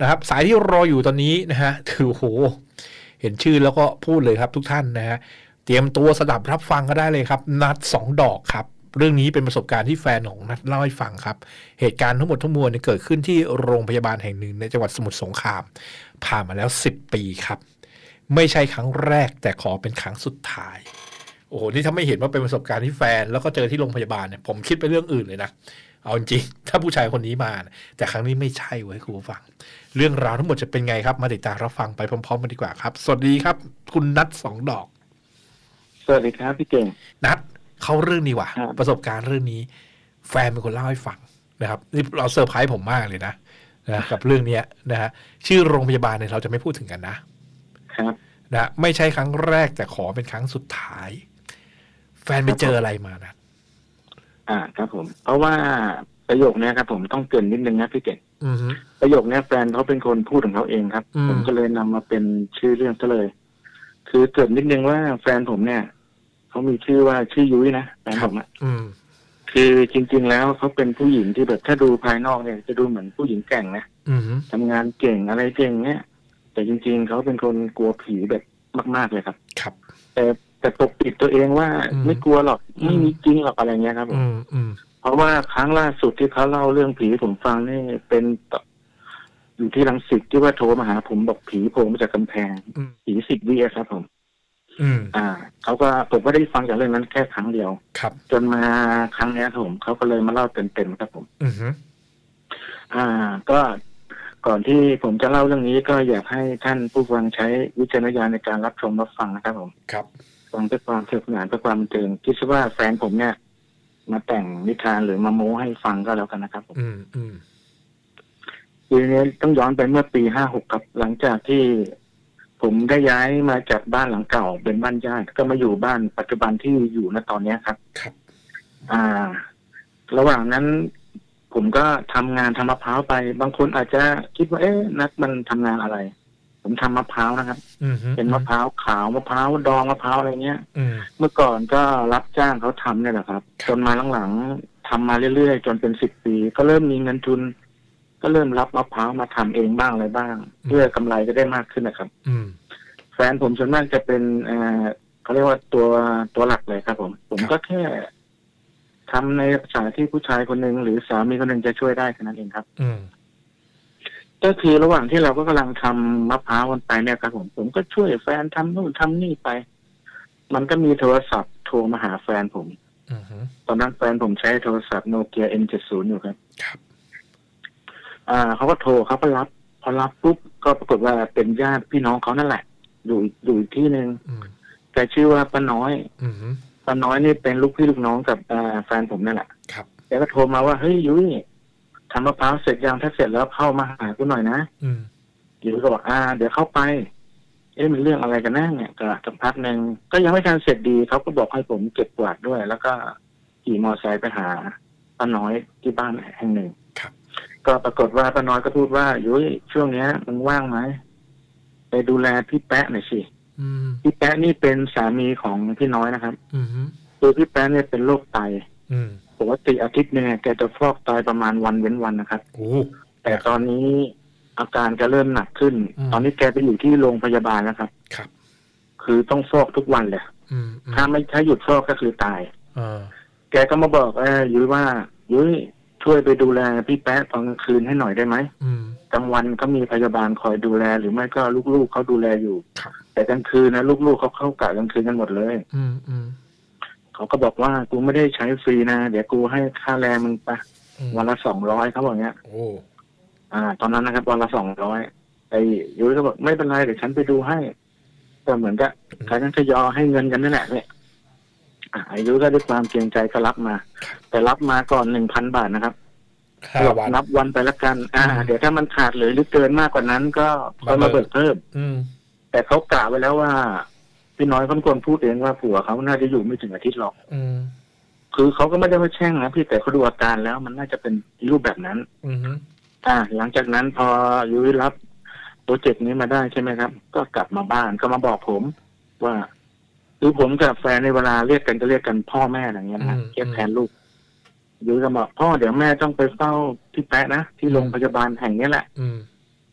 นะครับสายที่รออยู่ตอนนี้นะฮะถือโหเห็นชื่อแล้วก็พูดเลยครับทุกท่านนะฮะเตรียมตัวสดับรับฟังก็ได้เลยครับนัด2 ดอกครับเรื่องนี้เป็นประสบการณ์ที่แฟนของนัดเล่าให้ฟังครับเหตุการณ์ทั้งหมดทั้งมวลเกิดขึ้นที่โรงพยาบาลแห่งหนึ่งในจังหวัดสมุทรสงครามผ่านมาแล้ว10 ปีครับไม่ใช่ครั้งแรกแต่ขอเป็นครั้งสุดท้ายโอ้โหนี่ถ้าไม่เห็นว่าเป็นประสบการณ์ที่แฟนแล้วก็เจอที่โรงพยาบาลเนี่ยผมคิดไปเรื่องอื่นเลยนะเอาจริงถ้าผู้ชายคนนี้มาแต่ครั้งนี้ไม่ใช่เว้ยคุณผู้ฟังเรื่องราวทั้งหมดจะเป็นไงครับมาติดตามรับฟังไปพร้อมๆกันดีกว่าครับสวัสดีครับคุณนัท2 ดอกสวัสดีครับพี่เก่งนัทเข้าเรื่องนี้ว่ะประสบการณ์เรื่องนี้แฟนเป็นคนเล่าให้ฟังนะครับนี่เราเซอร์ไพรส์ผมมากเลยนะกับเรื่องนี้นะฮะชื่อโรงพยาบาลเนี่ยเราจะไม่พูดถึงกันนะครับนะไม่ใช่ครั้งแรกแต่ขอเป็นครั้งสุดท้ายแฟนไปเจออะไรมานะครับผมเพราะว่าประโยคนี้ครับผมต้องเกริ่นนิดนึงนะพี่เก่งประโยคนี้แฟนเขาเป็นคนพูดของเขาเองครับผมก็เลยนำมาเป็นชื่อเรื่องซะเลยคือเกริ่นนิดนึงว่าแฟนผมเนี่ยเขามีชื่อว่าชื่อยุ้ยนะแฟนผมคือจริงๆแล้วเขาเป็นผู้หญิงที่แบบถ้าดูภายนอกเนี่ยจะดูเหมือนผู้หญิงแกร่งนะทำงานเก่งอะไรเก่งเนี่ยแต่จริงๆเขาเป็นคนกลัวผีแบบมากๆเลยครับครับแต่ปกปิดตัวเองว่าไม่กลัวหรอกไม่มีจริงหรอกอะไรเงี้ยครับผมเพราะว่าครั้งล่าสุดที่เขาเล่าเรื่องผีผมฟังนี่เป็นอยู่ที่รังสิตที่ว่าโทรมาหาผมบอกผีโผล่มาจากกำแพงผี10 วิครับผมเขาก็ผมก็ได้ฟังจากเรื่องนั้นแค่ครั้งเดียวครับจนมาครั้งนี้ครับผมเขาก็เลยมาเล่าเต็มๆครับผมก็ก่อนที่ผมจะเล่าเรื่องนี้ก็อยากให้ท่านผู้ฟังใช้วิจารณญาณในการรับชมรับฟังนะครับผมครับฟังเพื่อความสนุกสนานเพื่อความบันเทิงคิดว่าแฟนผมเนี่ยมาแต่งนิทานหรือมาโม้ให้ฟังก็แล้วกันนะครับผมทีนี้ต้องย้อนไปเมื่อปี56ครับหลังจากที่ผมได้ย้ายมาจากบ้านหลังเก่าเป็นบ้านญาติก็มาอยู่บ้านปัจจุบันที่อยู่ณตอนนี้ครับครับระหว่างนั้นผมก็ทำงานทำมะพร้าวไปบางคนอาจจะคิดว่านัดมันทำงานอะไรผมทำมะพร้าวนะครับเป็นมะพร้าวขาวมะพร้าวดองมะพร้าวอะไรเงี้ยเมื่อก่อนก็รับจ้างเขาทำเนี่ยแหละครับจนมาหลังๆทำมาเรื่อยๆจนเป็น10 ปีก็เริ่มมีเงินทุนก็เริ่มรับมะพร้าวมาทำเองบ้างอะไรบ้างเพื่อกำไรจะได้มากขึ้นนะครับแฟนผมส่วนมากจะเป็นเขาเรียกว่าตัวหลักเลยครับผมก็แค่ทำในสายที่ผู้ชายคนหนึ่งหรือสามีคนหนึ่งจะช่วยได้แค่นั้นเองครับก็คือระหว่างที่เราก็กำลังทำมะพร้าวกันไปเนี่ยครับผมก็ช่วยแฟนทำนู่นทำนี่ไปมันก็มีโทรศัพท์โทรมาหาแฟนผมตอนนั้นแฟนผมใช้โทรศัพท์โนเกีย N70 อยู่ครับเขาก็โทรเขาก็รับพอรับปุ๊บก็ปรากฏว่าเป็นญาติพี่น้องเขานั่นแหละอยู่อีกที่หนึ่งแต่ชื่อว่าป้าน้อยป้าน้อยนี่เป็นลูกพี่ลูกน้องกับแฟนผมนั่นแหละแกก็โทรมาว่าเฮ้ยยุ้ยทำมะพร้าวเสร็จยังถ้าเสร็จแล้วเข้ามาหากูหน่อยนะยุ้ยก็บอกเดี๋ยวเข้าไปมันเรื่องอะไรกันแน่เนี่ยก็สักพักหนึ่งก็ยังไม่ทันเสร็จดีเขาก็บอกให้ผมเก็บกวาดด้วยแล้วก็ขี่มอเตอร์ไซค์ไปหาป้าน้อยที่บ้านแห่งหนึ่งก็ปรากฏว่าป้าน้อยก็พูดว่ายุ้ยช่วงนี้มึงว่างไหมไปดูแลพี่แป๊ะหน่อยสิพี่แป๊ะนี่เป็นสามีของพี่น้อยนะครับตัวพี่แป๊ะเนี่ยเป็นโรคไตปกติอาทิตย์นึงแกจะฟอกไตประมาณวันเว้นวันนะครับแต่ตอนนี้อาการแกเริ่มหนักขึ้นตอนนี้แกไปอยู่ที่โรงพยาบาลนะครับคือต้องฟอกทุกวันเลยถ้าหยุดฟอกก็คือตายแกก็มาบอกยุ้ยว่ายุ้ยช่วยไปดูแลพี่แป๊ะตอนกลางคืนให้หน่อยได้ไหมกลางวันก็มีพยาบาลคอยดูแลหรือไม่ก็ลูกๆเขาดูแลอยู่แต่กลางคืนนะลูกๆเขาเข้ากะกลางคืนกันหมดเลยเขาก็บอกว่ากูไม่ได้ใช้ฟรีนะเดี๋ยวกูให้ค่าแรงมึงไปวันละ200เขาบอกเงี้ยตอนนั้นนะครับวันละ200ไอ้ยุ้ยก็บอกไม่เป็นไรเดี๋ยวฉันไปดูให้ก็เหมือนกับใครนั้นทยอยให้เงินกันนั่นแหละเนี่ยอายุก็ด้วยความเกรงใจก็รับมาแต่รับมาก่อน 1,000 บาทนะครับนับวันไปละกันเดี๋ยวถ้ามันขาดหรือเกินมากกว่านั้นก็มาเบิกเพิ่มแต่เขากล่าวไว้แล้วว่าพี่น้อยเขาเป็นคนพูดเองว่าผัวเขาน่าจะอยู่ไม่ถึงอาทิตย์หรอกคือเขาก็ไม่ได้มาแช่งนะพี่แต่เขาดูอาการแล้วมันน่าจะเป็นรูปแบบนั้นหลังจากนั้นพอยุ้ยรับโปรเจกต์นี้มาได้ใช่ไหมครับก็กลับมาบ้านก็มาบอกผมว่าคือผมกับแฟนในเวลาเรียกกันก็เรียกกันพ่อแม่อย่างเงี้ยนะเรียกแทนลูกยุ้ยก็บอกพ่อเดี๋ยวแม่ต้องไปเฝ้าพี่แป๊ะนะที่โรงพยาบาลแห่งนี้แหละ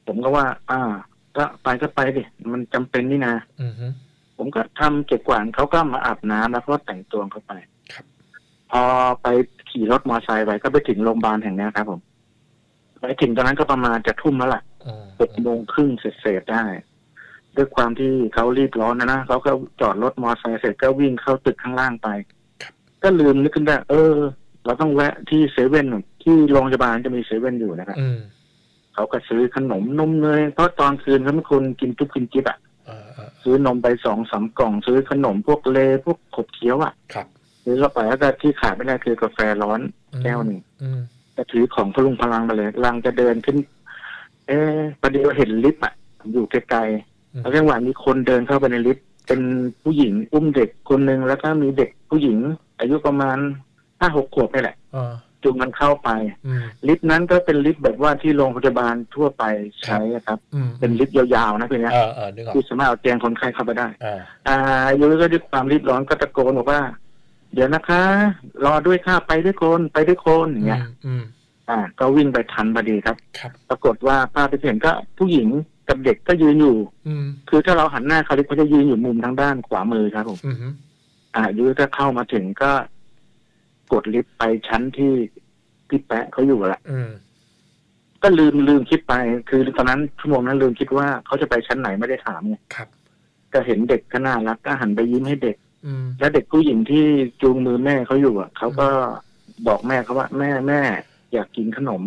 ผมก็ว่า ก็ไปดิมันจำเป็นนี่นะผมก็ทำเก็บกวาดเขาก็มาอาบน้ำแล้วก็แต่งตัวเข้าไปพอไปขี่รถมอเตอร์ไซค์ไปก็ไปถึงโรงพยาบาลแห่งนี้ครับผมไปถึงตอนนั้นก็ประมาณจะทุ่มแล้วล่ะ6:30เสร็จได้ด้วยความที่เขารีบร้อนนะเขาก็จอดรถมอเตอร์ไซค์เสร็จก็วิ่งเข้าตึกข้างล่างไปก็ลืมนึกขึ้นได้เราต้องแวะที่เซเว่นที่โรงพยาบาลจะมีเซเว่นอยู่นะครับเขาก็ซื้อขนมนมเนยเพราะตอนคืนเขาเป็นคนกินทุกกินจิ๊บซื้อนมไป2-3 กล่องซื้อขนมพวกเลพวกขบเคี้ยวซื้อเข้าไปแล้วก็ที่ขาดไม่ได้คือกาแฟร้อนแก้วหนึ่งก็ถือของพลุงพลังไปเลยลังจะเดินขึ้นประเดี๋ยวเห็นลิฟต์อยู่ไกลๆแล้วจังหวะมีคนเดินเข้าไปในลิฟต์เป็นผู้หญิงอุ้มเด็กคนหนึ่งแล้วก็มีเด็กผู้หญิงอายุประมาณ5-6 ขวบนี่แหละจูงมันเข้าไปลิฟต์นั้นก็เป็นลิฟต์แบบว่าที่โรงพยาบาลทั่วไปใช้ครับเป็นลิฟต์ยาวๆนะพี่นะที่สามารถเอาเตียงคนไข้เข้าไปได้ยุ้ยก็ด้วยความรีบร้อนก็ตะโกนบอกว่าเดี๋ยวนะคะรอด้วยค่ะไปด้วยคนอย่างเงี้ยก็วิ่งไปทันพอดีครับปรากฏว่าภาพที่เห็นก็ผู้หญิงกับเด็กก็ยืนอยู่คือถ้าเราหันหน้าเขาเขาจะยืนอยู่มุมทางด้านขวามือครับผมยุ้ยก็เข้ามาถึงก็กดลิฟต์ไปชั้นที่พี่แปะเขาอยู่แหละก็ลืมคิดไปคือตอนนั้นชั่วโมงนั้นลืมคิดว่าเขาจะไปชั้นไหนไม่ได้ถามไงก็เห็นเด็กก็น่ารักก็หันไปยิ้มให้เด็กแล้วเด็กผู้หญิงที่จูงมือแม่เขาอยู่เขาก็บอกแม่เขาว่าแม่อยากกินขนม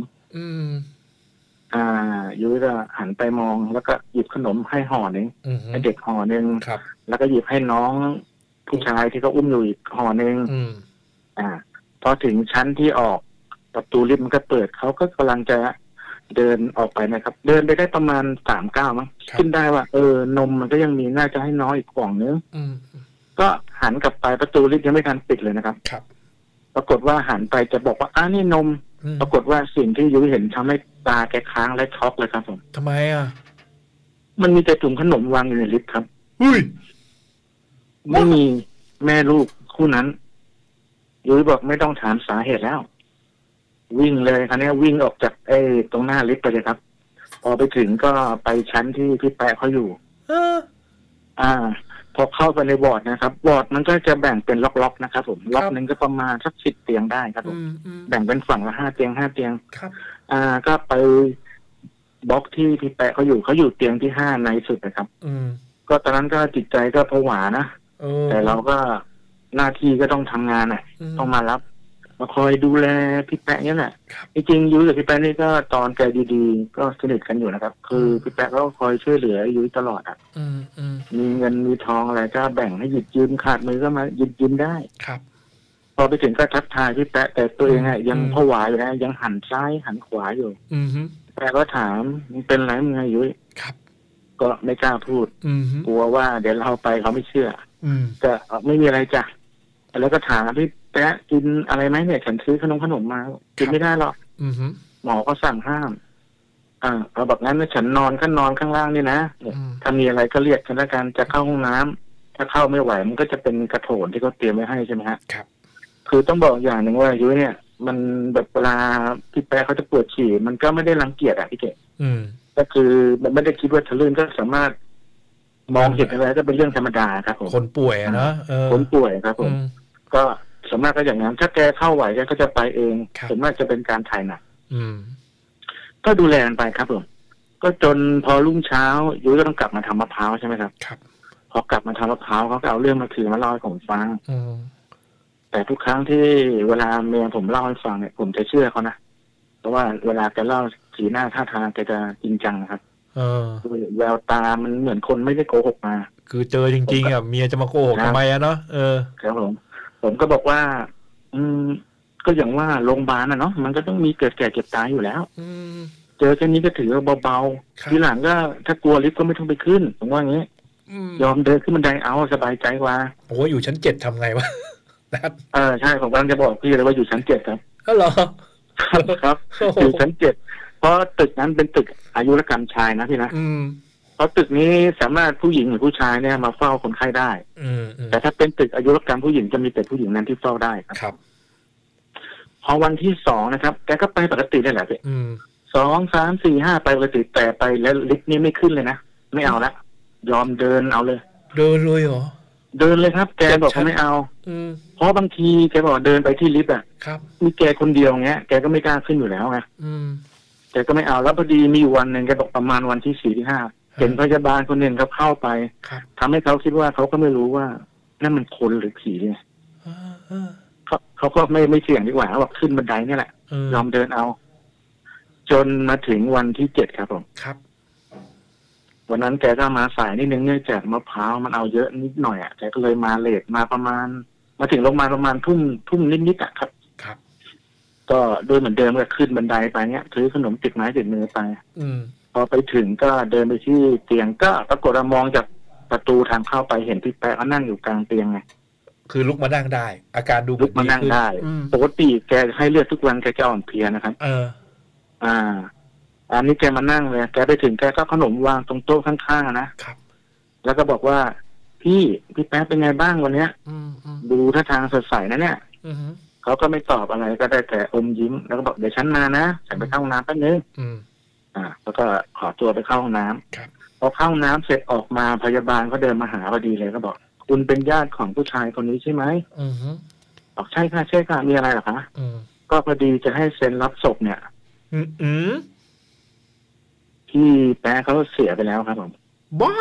ยุ้ยก็หันไปมองแล้วก็หยิบขนมให้ห่อหนึ่งให้เด็กห่อหนึ่งแล้วก็หยิบให้น้องผู้ชายที่เขาอุ้มอยู่อีกห่อหนึ่งพอถึงชั้นที่ออกประตูลิฟต์มันก็เปิดเขาก็กำลังจะเดินออกไปนะครับเดินไปได้ประมาณ3 ก้าวมั้งขึ้นได้ว่านมมันก็ยังมีน่าจะให้น้องอีกกล่องนึงก็หันกลับไปประตูลิฟต์ยังไม่ทันปิดเลยนะครับปรากฏว่าหันไปจะบอกว่านี่นมปรากฏว่าสิ่งที่ยุ้ยเห็นทำให้ตาแกค้างและช็อกเลยครับผมทำไมมันมีแต่ถุงขนมวางอยู่ในลิฟต์ครับไม่มีแม่ลูกคู่นั้นยุ้ยบอกไม่ต้องถามสาเหตุแล้ววิ่งเลยคราวนี้วิ่งออกจากตรงหน้าลิฟต์ไปเลยครับพอไปถึงก็ไปชั้นที่พี่แปะเขาอยู่พอเข้าไปในวอร์ดนะครับวอร์ดมันก็จะแบ่งเป็นล็อกๆนะครับผมล็อกนึงก็ประมาณสัก10 เตียงได้ครับผมแบ่งเป็นฝั่งละ5 เตียงครับก็ไปบล็อกที่พี่แปะเขาอยู่เตียงที่5ในสุดนะครับก็ตอนนั้นก็จิตใจก็ผวานะแต่เราก็หน้าที่ก็ต้องทำงานต้องมารับมาคอยดูแลพี่แปะนี่แหละจริงๆยุ้ยกับพี่แปะนี่ก็ตอนแกดีๆก็สนิทกันอยู่นะครับคือพี่แปะก็คอยช่วยเหลือยุ้ยตลอดมีเงินมีทองอะไรก็แบ่งให้หยิบยืมขาดมือก็มาหยิบยืมได้ครับพอไปถึงก็ทักทายพี่แปะแต่ตัวเองยังผวาอยู่นะยังหันซ้ายหันขวาอยู่แปะก็ถามมึงเป็นไรมึงไงยุ้ยก็ไม่กล้าพูดกลัวว่าเดี๋ยวเราไปเขาไม่เชื่อก็ไม่มีอะไรจ้ะแล้วก็ถามพี่แปะกินอะไรไหมเนี่ยฉันซื้อขนมมากินไม่ได้หรอกหมอก็สั่งห้ามเอาแบบนั้นฉันนอนข้างล่างนี่นะถ้ามีอะไรก็เรียกกันแล้วกันจะเข้าห้องน้ำถ้าเข้าไม่ไหวมันก็จะเป็นกระโถนที่เขาเตรียมไว้ให้ใช่ไหมฮะครับคือต้องบอกอย่างหนึ่งว่ายุ้ยเนี่ยมันแบบเวลาพี่แปะเขาจะปวดฉี่มันก็ไม่ได้รังเกียจพี่เก๋ก็คือมันไม่ได้คิดว่าทะลึ่งก็สามารถมองเห็นอะไรก็เป็นเรื่องธรรมดาครับผมคนป่วยนะคนป่วยครับผมก็สมมติก็อย่างนั้นถ้าแกเข้าไหวแกก็จะไปเองสมมติจะเป็นการถ่ายหนักก็ดูแลกันไปครับผมก็จนพอรุ่งเช้ายุ้ยก็ต้องกลับมาทำมะพร้าวใช่ไหมครับพอกลับมาทำมะพร้าวเขาก็เอาเรื่องมาถือมาเล่าให้ผมฟังแต่ทุกครั้งที่เวลาเมียผมเล่าให้ฟังเนี่ยผมจะเชื่อเขานะเพราะว่าเวลาแกเล่าสีหน้าท่าทางแกจะจริงจังครับแววตามันเหมือนคนไม่ได้โกหกมาคือเจอจริงๆเมียจะมาโกหกทำไมเนาะครับผมก็บอกว่าก็อย่างว่าโรงพยาบาลเนาะมันก็ต้องมีเกิดแก่เจ็บตายอยู่แล้วเจอแค่นี้ก็ถือว่าเบาๆทีหลังก็ถ้ากลัวลิฟต์ก็ไม่ต้องไปขึ้นผมว่าอย่างนี้ยอมเดินขึ้นบันไดเอาสบายใจกว่าโอ้อยู่ชั้น7ทำไงวะใช่ผมกำลังจะบอกพี่เลยว่าอยู่ชั้น7ครับก็เหรอครับอยู่ชั้น7เพราะตึกนั้นเป็นตึกอายุรกรรมชายนะพี่นะเพราะตึกนี้สามารถผู้หญิงหรือผู้ชายเนี่ยมาเฝ้าคนไข้ได้แต่ถ้าเป็นตึกอายุรกรรมผู้หญิงจะมีแต่ผู้หญิงนั้นที่เฝ้าได้ครับพอวันที่2นะครับแกก็ไปปกติได้แหละพี่ 2 3 4 5ไปปกติแต่ไปแล้วลิฟต์นี้ไม่ขึ้นเลยนะไม่เอาละยอมเดินเอาเลยเดินเลยเหรอเดินเลยครับแกบอกเขาไม่เอาเพราะบางทีแกบอกเดินไปที่ลิฟต์อ่ะมีแกคนเดียวเงี้ยแกก็ไม่กล้าขึ้นอยู่แล้วไงแกก็ไม่เอาแล้วพอดีมีอยู่วันหนึ่งแกบอกประมาณวันที่4 ที่ 5เห็นพยาบาลคนหนึ่งเขาเข้าไปทำให้เขาคิดว่าเขาก็ไม่รู้ว่านั่นมันคนหรือผีไงเขาก็ไม่เสี่ยงดีกว่าเขาบอกขึ้นบันไดนี่แหละยอมเดินเอาจนมาถึงวันที่7ครับผมครับวันนั้นแกก็มาสายนิดนึงเนื่องจากมะพร้าวมันเอาเยอะนิดหน่อยอ่ะแกก็เลยมาเลทมาประมาณมาถึงโรงพยาบาลประมาณทุ่มนิดอ่ะครับครับก็โดยเหมือนเดิมก็ขึ้นบันไดไปเนี้ยถือขนมติดไม้ติดมือไปพอไปถึงก็เดินไปที่เตียงก็ปรากฏว่ามองจากประตูทางเข้าไปเห็นพี่แป๊ะเขานั่งอยู่กลางเตียงไงคือลุกมานั่งได้อาการดูลุกมานั่งได้ปกติแกให้เลือดทุกวันแกจะอ่อนเพลียนะครับอันนี้แกมานั่งเลยแกไปถึงแกก็ขนมวางตรงโต๊ะข้างๆนะครับแล้วก็บอกว่าพี่แป๊ะเป็นไงบ้างวันเนี้ยดูท่าทางสดใสนะเนี่ยเขาก็ไม่ตอบอะไรก็ได้แต่อมยิ้มแล้วก็บอกเดี๋ยวฉันมานะฉันไปเข้าห้องน้ำแป๊บนึงแล้วก็ขอตัวไปเข้าห้องน้ำพอเข้าห้องน้ำเสร็จออกมาพยาบาลก็เดินมาหาพอดีเลยก็บอกคุณเป็นญาติของผู้ชายคนนี้ใช่ไหมบอกใช่ค่ะมีอะไรหรอคะก็พอดีจะให้เซ็นรับศพเนี่ยที่แป๊ะเขาเสียไปแล้วครับผมบ้า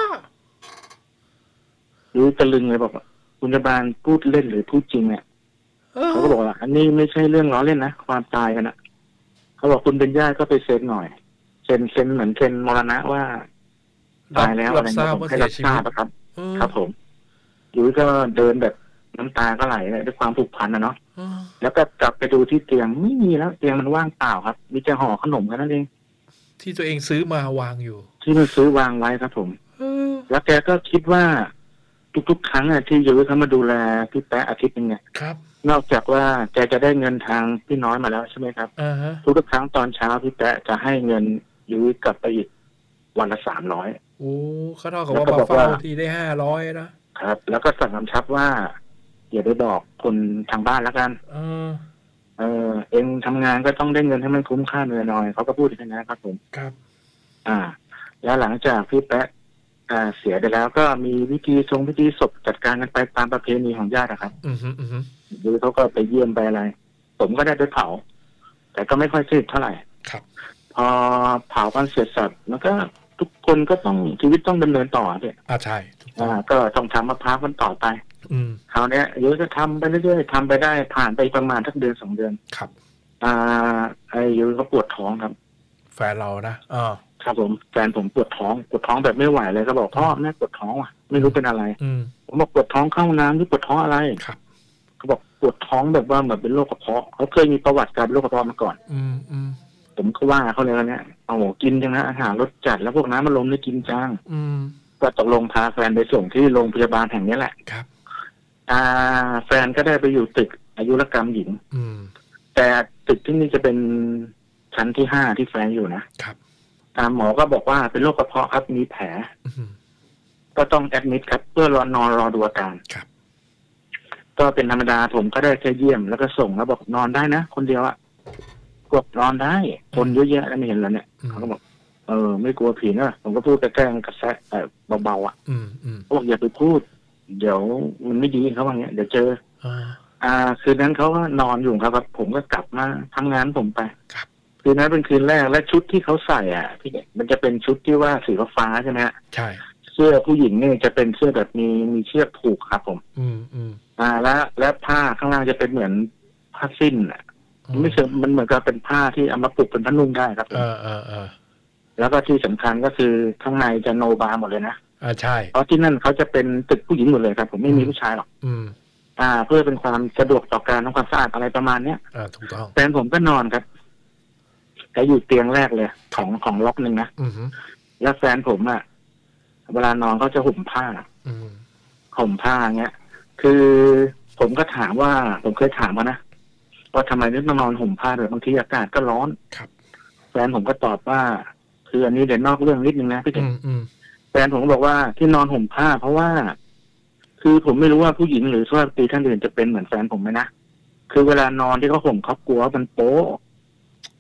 รู้ตะลึงเลยบอกคุณพยาบาลพูดเล่นหรือพูดจริงเนี่ยเขาก็บอกว่าอันนี้ไม่ใช่เรื่องล้อเล่นนะความตายกันนะเขาบอกคุณเป็นญาติก็ไปเซ็นหน่อยเซ็นเหมือนเซ็นมรณะว่าตายแล้วอะไรเงี้ยผมให้รับทราบครับครับผมยุ้ยก็เดินแบบน้ำตาก็ไหลเลยด้วยความผูกพันนะเนาะแล้วก็กลับไปดูที่เตียงไม่มีแล้วเตียงมันว่างเปล่าครับมีแต่ห่อขนมแค่นั้นเองที่ตัวเองซื้อมาวางอยู่ที่มันซื้อวางไว้ครับผมแล้วแกก็คิดว่าทุกๆครั้งที่ยุ้ยเขามาดูแลพี่แป๊ะอาทิตย์นึงเนี่ยครับนอกจากว่าแกจะได้เงินทางพี่น้อยมาแล้วใช่ไหมครับทุกครั้งตอนเช้าพี่แป๊ะจะให้เงินยุ้ยกลับไปอีกวันละ300 โอ้เขาเท่ากับว่ามาเฝ้าทีได้500 นะครับแล้วก็สั่งกำชับว่าอย่าไปบอกคนทางบ้านแล้วกันเองทำงานก็ต้องได้เงินให้มันคุ้มค่าเหนื่อยหน่อยเขาก็พูดอย่างนั้นครับผมครับแล้วหลังจากพี่แป๊ะเสียไปแล้วก็มีพิธีศพจัดการกันไปตามประเพณีของญาตินะครับหรือเขาก็ไปเยี่ยมไปอะไรผมก็ได้ไปเผาแต่ก็ไม่ค่อยสนิทเท่าไหร่ครับพอเผากันเสร็จสับแล้วก็ทุกคนก็ต้องชีวิตต้องดำเนินต่อเนี่ยใช่ก็ต้องทำมะพร้าวกันต่อไปคราวนี้ยุ้ยก็ทำไปเรื่อยๆทำไปได้ผ่านไปประมาณสัก1-2 เดือนครับไอ้ยุ้ยก็ปวดท้องครับแฟนเรานะครับผมแฟนผมปวดท้องแบบไม่ไหวเลยก็บอกพ่อแม่ปวดท้องว่ะไม่รู้เป็นอะไรผมบอกปวดท้องเข้าน้ำที่ปวดท้องอะไรครับเขาบอกปวดท้องแบบว่าเหมือนเป็นโรคกระเพาะเขาเคยมีประวัติการโรคกระเพาะมาก่อนผมก็ว่าเขาเลยเนี่ยเอากินจังนะอาหารรสจัดแล้วพวกน้ำมันลมได้กินจังก็ตกลงพาแฟนไปส่งที่โรงพยาบาลแห่งนี้แหละครับแฟนก็ได้ไปอยู่ตึกอายุรกรรมหญิงแต่ตึกที่นี่จะเป็นชั้นที่5ที่แฟนอยู่นะครับหมอก็บอกว่าเป็นโรคกระเพาะครับมีแผลก็ต้องแอดมิดครับเพื่อนอนรอดูอาการครับก็เป็นธรรมดาผมก็ได้แค่เยี่ยมแล้วก็ส่งแล้วบอกนอนได้นะคนเดียวกดนอนได้คนเยอะแยะแล้วไม่เห็นแล้วเนี่ยเขาก็บอกไม่กลัวผีนะผมก็พูดแกล้งกระแสเบาๆเขาบอกอย่าไปพูดเดี๋ยวมันไม่ดีเขาว่าอย่างเงี้ยเดี๋ยวเจอคืนนั้นเขาก็นอนอยู่ครับผมก็กลับมาทำงานผมไปคืนนั้นเป็นคืนแรกและชุดที่เขาใส่พี่มันจะเป็นชุดที่ว่าสีฟ้าใช่ไหมใช่เสื้อผู้หญิงเนี่ยจะเป็นเสื้อแบบมีเชือกผูกครับผมและผ้าข้างล่างจะเป็นเหมือนผ้าสิ้นไม่เชิงมันเหมือนกับเป็นผ้าที่เอามาผูกเป็นผ้านุ่งได้ครับแล้วก็ที่สำคัญก็คือข้างในจะโนบาหมดเลยนะใช่เพราะที่นั่นเขาจะเป็นตึกผู้หญิงหมดเลยครับผมไม่มีผู้ชายหรอกเพื่อเป็นความสะดวกต่อการทำความสะอาดอะไรประมาณเนี้ยถูกต้องแฟนผมก็นอนครับแกอยู่เตียงแรกเลยของล็อกนึงนะแล้วแฟนผมเวลานอนเขาจะห่มผ้าเงี้ยคือผมก็ถามว่าผมเคยถามว่านะว่าทำไมต้องนอนห่มผ้าด้วยบางทีอากาศก็ร้อนแฟนผมก็ตอบว่าคืออันนี้เดี๋ยวนอกเรื่องนิดนึงนะพี่เด็กแฟนผมบอกว่าที่นอนห่มผ้าเพราะว่าคือผมไม่รู้ว่าผู้หญิงหรือสุภาพสตรีท่านอื่นจะเป็นเหมือนแฟนผมไหมนะคือเวลานอนที่เขาห่มเขากลัวมันโป๊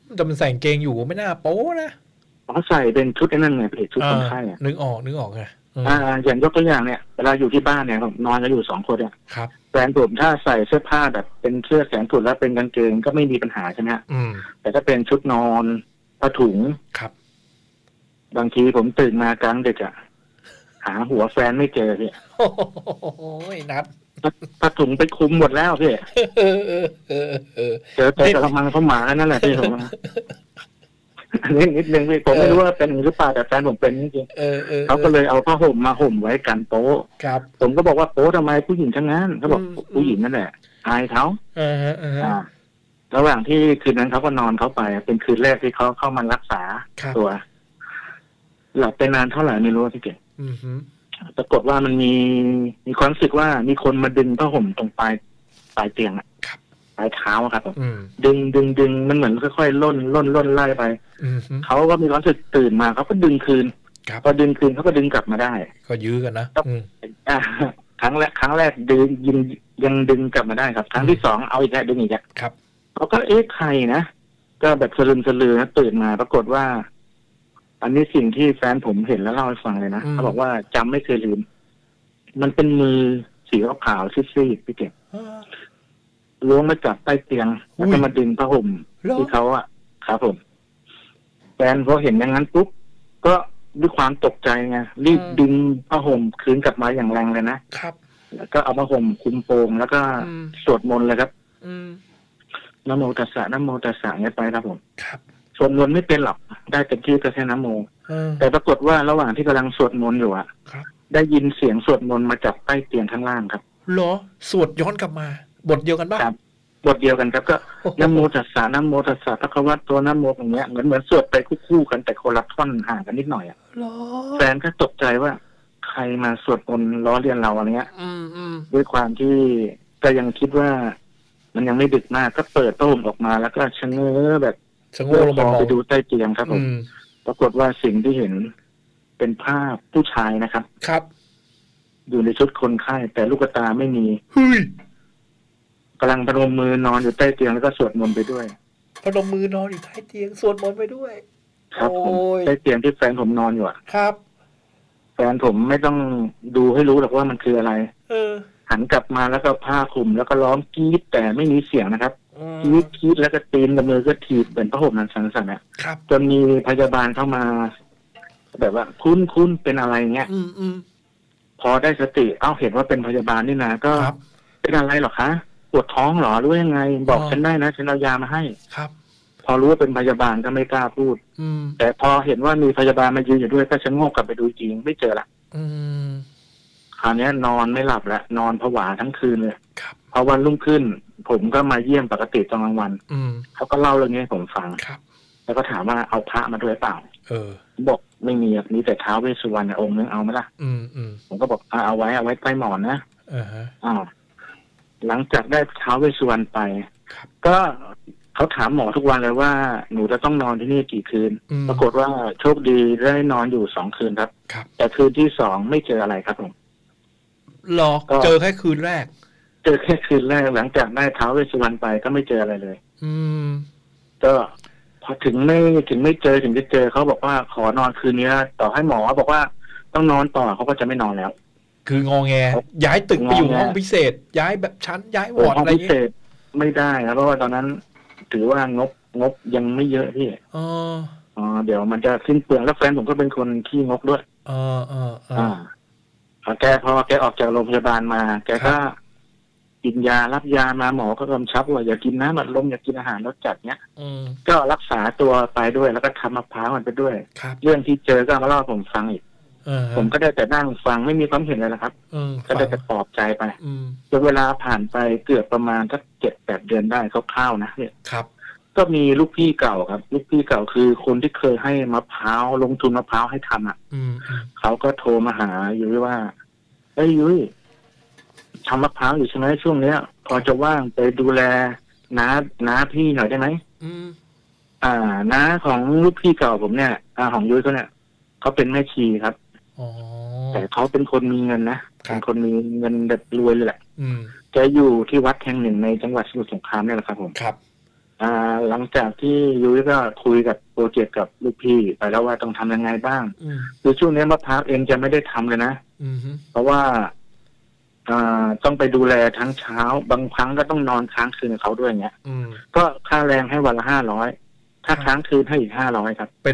จะเป็นใส่กางเกงอยู่ไม่น่าโป๊นะเขาใส่เป็นชุดนั่นไงเป็นชุดคนไข้นึกออกไงอย่างยกตัวอย่างเนี่ยเวลาอยู่ที่บ้านเนี่ยนอนกันอยู่2 คนเนี่ยแฟนผมถ้าใส่เสื้อผ้าแบบเป็นเสื้อแขนกุดแล้วเป็นกางเกงก็ไม่มีปัญหาใช่ไหมแต่ถ้าเป็นชุดนอนผ้าถุงครับบางทีผมตื่นมากลางดึกอะหาหัวแฟนไม่เจอพี่โอ้ยนัดผ้าถุงไปคุมหมดแล้วพี่เจอแต่กระมังเขาหมานั่นแหละพี่ผมนิดนึงพี่ผมไม่รู้ว่าเป็นหรือเปล่าแต่แฟนผมเป็นจริงเขาก็เลยเอาผ้าห่มมาห่มไว้กันโต๊ะผมก็บอกว่าโต๊ะทำไมผู้หญิงทั้งนั้นเขาบอกผู้หญิงนั่นแหละอายเขาระหว่างที่คืนนั้นเขาก็นอนเขาไปเป็นคืนแรกที่เขาเข้ามารักษาตัวหลับไปนานเท่าไหร่ไม่รู้พี่เก่งปรากฏว่ามันมีความรู้สึกว่ามีคนมาดึงผ้าห่มตรงปลายเตียงอะปลายเท้าครับดึงมันเหมือนค่อยๆล่นไล่ไปเขาก็มีความรู้สึกตื่นมาเขาก็ดึงคืนพอดึงคืนเขาก็ดึงกลับมาได้ก็ยื้อกันนะครั้งแรกดึงยังดึงกลับมาได้ครับครั้งที่2เอาอีกแล้วดึงอีกแล้วครับเขาก็ใครนะก็แบบสลึมสลือนะตื่นมาปรากฏว่าอันนี้สิ่งที่แฟนผมเห็นแล้วเล่าให้ฟังเลยนะเขาบอกว่าจำไม่เคยลืมมันเป็นมือสีขาวๆซีดๆพี่เก่งล้วงมาจับใต้เตียงแล้วก็มาดึงผ้าห่มที่เขาอะครับผมแฟนพอเห็นอย่างนั้นปุ๊บก็ด้วยความตกใจไงรีบดึงผ้าห่มคืนกลับมาอย่างแรงเลยนะครับแล้วก็เอาผ้าห่มคลุมโปงแล้วก็สวดมนต์เลยครับนะโมตัสสะนะโมตัสสะเงี้ยไปครับผมสวดมนต์ไม่เป็นหรอกได้แต่ชื่อแค่นะโมแต่ปรากฏว่าระหว่างที่กำลังสวดมนต์อยู่อะได้ยินเสียงสวดมนต์มาจากใต้เตียงข้างล่างครับเหรอสวดย้อนกลับมาบทเดียวกันป่ะบทเดียวกันครับก็นะโมตัสสะนะโมตัสสะพระคัมภีร์ตัวนะโมอย่างเงี้ยเหมือนสวดไปคู่กันแต่คนละท่อนห่างกันนิดหน่อยอ่ะแฟนก็ตกใจว่าใครมาสวดมนต์ล้อเลียนเราอะไรเงี้ยด้วยความที่ก็ยังคิดว่ามันยังไม่ดึกมากก็เปิดผ้าห่มออกมาแล้วก็ชะเง้อแบบชะโงกลงไปดูใต้เตียงครับผมปรากฏว่าสิ่งที่เห็นเป็นภาพผู้ชายนะครับอยู่ในชุดคนไข้แต่ลูกตาไม่มีกำลังพนมมือนอนอยู่ใต้เตียงแล้วก็สวดมนต์ไปด้วยพนมมือนอนอยู่ใต้เตียงสวดมนต์ไปด้วยครับผมใต้เตียงที่แฟนผมนอนอยู่อ่ะครับแฟนผมไม่ต้องดูให้รู้หรอกว่ามันคืออะไรหันกลับมาแล้วก็ผ้าคลุมแล้วก็ร้องกรี๊ดแต่ไม่มีเสียงนะครับกรี๊ดแล้วก็ตีนกับมือก็ถีบเหมือนผ้าห่มนั้นสั่นๆเนี่ยจนมีพยาบาลเข้ามาแบบว่าคุ้นเป็นอะไรเงี้ยพอได้สติเห็นว่าเป็นพยาบาลนี่นะก็เป็นอะไรหรอคะปวดท้องหรอหรือยังไงบอกฉันได้นะฉันเอายามาให้ครับพอรู้ว่าเป็นพยาบาลก็ไม่กล้าพูดแต่พอเห็นว่ามีพยาบาลมายืนอยู่ด้วยก็ชะโงกกลับไปดูจริงไม่เจอละคราวนี้นอนไม่หลับละนอนผวาทั้งคืนเลยพอวันรุ่งขึ้นผมก็มาเยี่ยมปกติตอนกลางวันเขาก็เล่าเรื่องนี้ให้ผมฟังแล้วก็ถามว่าเอาพระมาด้วยเปล่าบอกไม่มีมีแต่ท้าวเวสสุวรรณองค์นึงเอาไหมล่ะผมก็บอกเอาไว้ใต้หมอนนะหลังจากได้ท้าวเวสสุวรรณไปก็เขาถามหมอทุกวันเลยว่าหนูจะต้องนอนที่นี่กี่คืนปรากฏว่าโชคดีได้นอนอยู่2 คืนครับแต่คืนที่2ไม่เจออะไรครับผมหรอเจอแค่คืนแรกเจอแค่คืนแรกหลังจากได้ท้าวเวสสุวรรณไปก็ไม่เจออะไรเลยก็พอถึงไม่เจอถึงจะเจอเขาบอกว่าขอนอนคืนนี้ต่อให้หมอบอกว่าต้องนอนต่อเขาก็จะไม่นอนแล้วคืองอแงย้ายตึกไปอยู่ห้องพิเศษย้ายแบบชั้นย้ายวอร์ดอะไรพิเศษไม่ได้ครับเพราะว่าตอนนั้นถือว่างบยังไม่เยอะพี่เดี๋ยวมันจะสิ้นเปลืองแล้วแฟนผมก็เป็นคนขี้งกด้วยพอแกออกจากโรงพยาบาลมาแกก็กินยารับยามาหมอก็กำชับว่าอย่ากินน้ำอัดลมอย่ากินอาหารรสจัดเนี้ยก็รักษาตัวไปด้วยแล้วก็ทำมะพร้าวมันไปด้วยเรื่องที่เจอก็มาเล่าผมฟังอีกผมก็ได้แต่นั่งฟังไม่มีความเห็นอะไรนะครับก็ได้แต่ปลอบใจไปจนเวลาผ่านไปเกือบประมาณสัก7-8 เดือนได้คร่าวๆนะเนี่ยก็มีลูกพี่เก่าครับลูกพี่เก่าคือคนที่เคยให้มะพร้าวลงทุนมะพร้าวให้ทำเขาก็โทรมาหายุ้ยว่ายุ้ยทำมะพร้าวอยู่ใช่ไหมช่วงเนี้ยพอจะว่างไปดูแลน้าพี่หน่อยได้ไหมน้าของลูกพี่เก่าผมเนี่ยของยุ้ยเขาเนี่ยเขาเป็นแม่ชีครับแต่เขาเป็นคนมีเงินนะเป็นคนมีเงินแบบรวยเลยแหละจะอยู่ที่วัดแห่งหนึ่งในจังหวัดสมุทรสงครามนี่แหละครับผมครับหลังจากที่ยุ้ยก็คุยกับโปรเจกต์กับลูกพี่ไปแล้วว่าต้องทำยังไงบ้างคือช่วงนี้มะพร้าวเองจะไม่ได้ทำเลยนะเพราะว่าต้องไปดูแลทั้งเช้าบางครั้งก็ต้องนอนค้างคืนกับเขาด้วยเงี้ยก็ค่าแรงให้วันละ500ถ้าค้างคืนให้อีก500ครับเป็น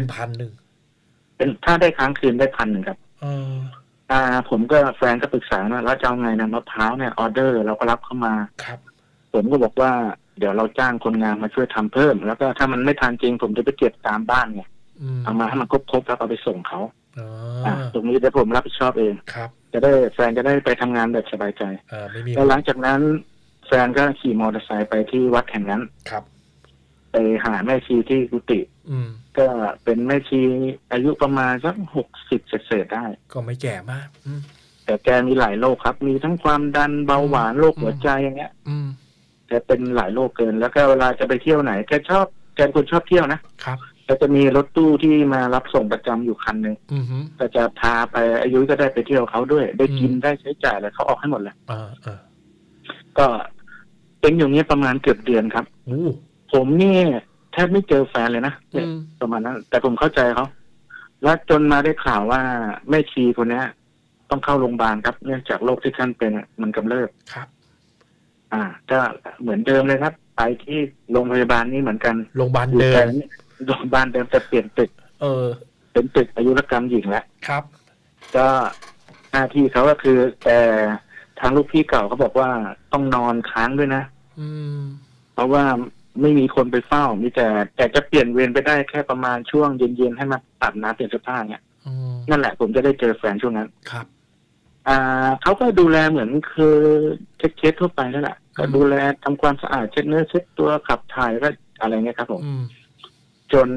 1,000เป็นถ้าได้ค้างคืนได้1,000ครับผมก็แฟนก็ปรึกษานะแล้วจะเอาไงนะมะพร้าวเนี่ยออเดอร์เราก็รับเข้ามาครับผมก็บอกว่าเดี๋ยวเราจ้างคนงานมาช่วยทำเพิ่มแล้วก็ถ้ามันไม่ทันจริงผมจะไปเก็บตามบ้านไงเอามาให้มันครบแล้วเอาไปส่งเขาตรงนี้เดี๋ยวผมรับผิดชอบเองครับจะได้แฟนจะได้ไปทำงานแบบสบายใจแล้วหลังจากนั้นแฟนก็ขี่มอเตอร์ไซค์ไปที่วัดแห่งนั้นครับไปหาแม่ชีที่กุฏิก็เป็นแม่ชีอายุประมาณสัก60เศษได้ก็ไม่แก่มากแต่แกมีหลายโรคครับมีทั้งความดันเบาหวานโรคหัวใจอย่างเงี้ยแกเป็นหลายโรคเกินแล้วก็เวลาจะไปเที่ยวไหนแกเป็นคนชอบเที่ยวนะครับก็จะมีรถตู้ที่มารับส่งประจำอยู่คันหนึ่งก็จะพาไปอายุก็ได้ไปเที่ยวเขาด้วยได้กินได้ใช้จ่ายอะไรเขาออกให้หมดเลยก็เป็นอย่างนี้ประมาณเกือบเดือนครับผมนี่แทบไม่เจอแฟนเลยนะประมาณนั้นแต่ผมเข้าใจเขาแล้วจนมาได้ข่าวว่าแม่ชีคนนี้ต้องเข้าโรงพยาบาลครับเนื่องจากโรคที่ท่านเป็นมันกำเริบครับก็เหมือนเดิมเลยครับไปที่โรงพยาบาลนี้เหมือนกันโรงพยาบาลเดิมโรงพยาบาลเดิมแต่เปลี่ยนตึกเป็นตึกอายุรกรรมหญิงแล้วครับก็หน้าที่เขาก็คือแต่ทางลูกพี่เก่าเขาบอกว่าต้องนอนค้างด้วยนะเพราะว่าไม่มีคนไปเฝ้ามีแต่จะเปลี่ยนเวรไปได้แค่ประมาณช่วงเย็นๆให้มาอาบน้ำเปลี่ยนเสื้อผ้าเนี่ยนั่นแหละผมจะได้เจอแฟนช่วงนั้นครับเขาก็ดูแลเหมือนคือเช็ดทั่วไปนั่นแหละก็ดูแลทำความสะอาดเช็ดเนื้อเช็ดตัวขับถ่ายก็อะไรเงี้ยครับผมจน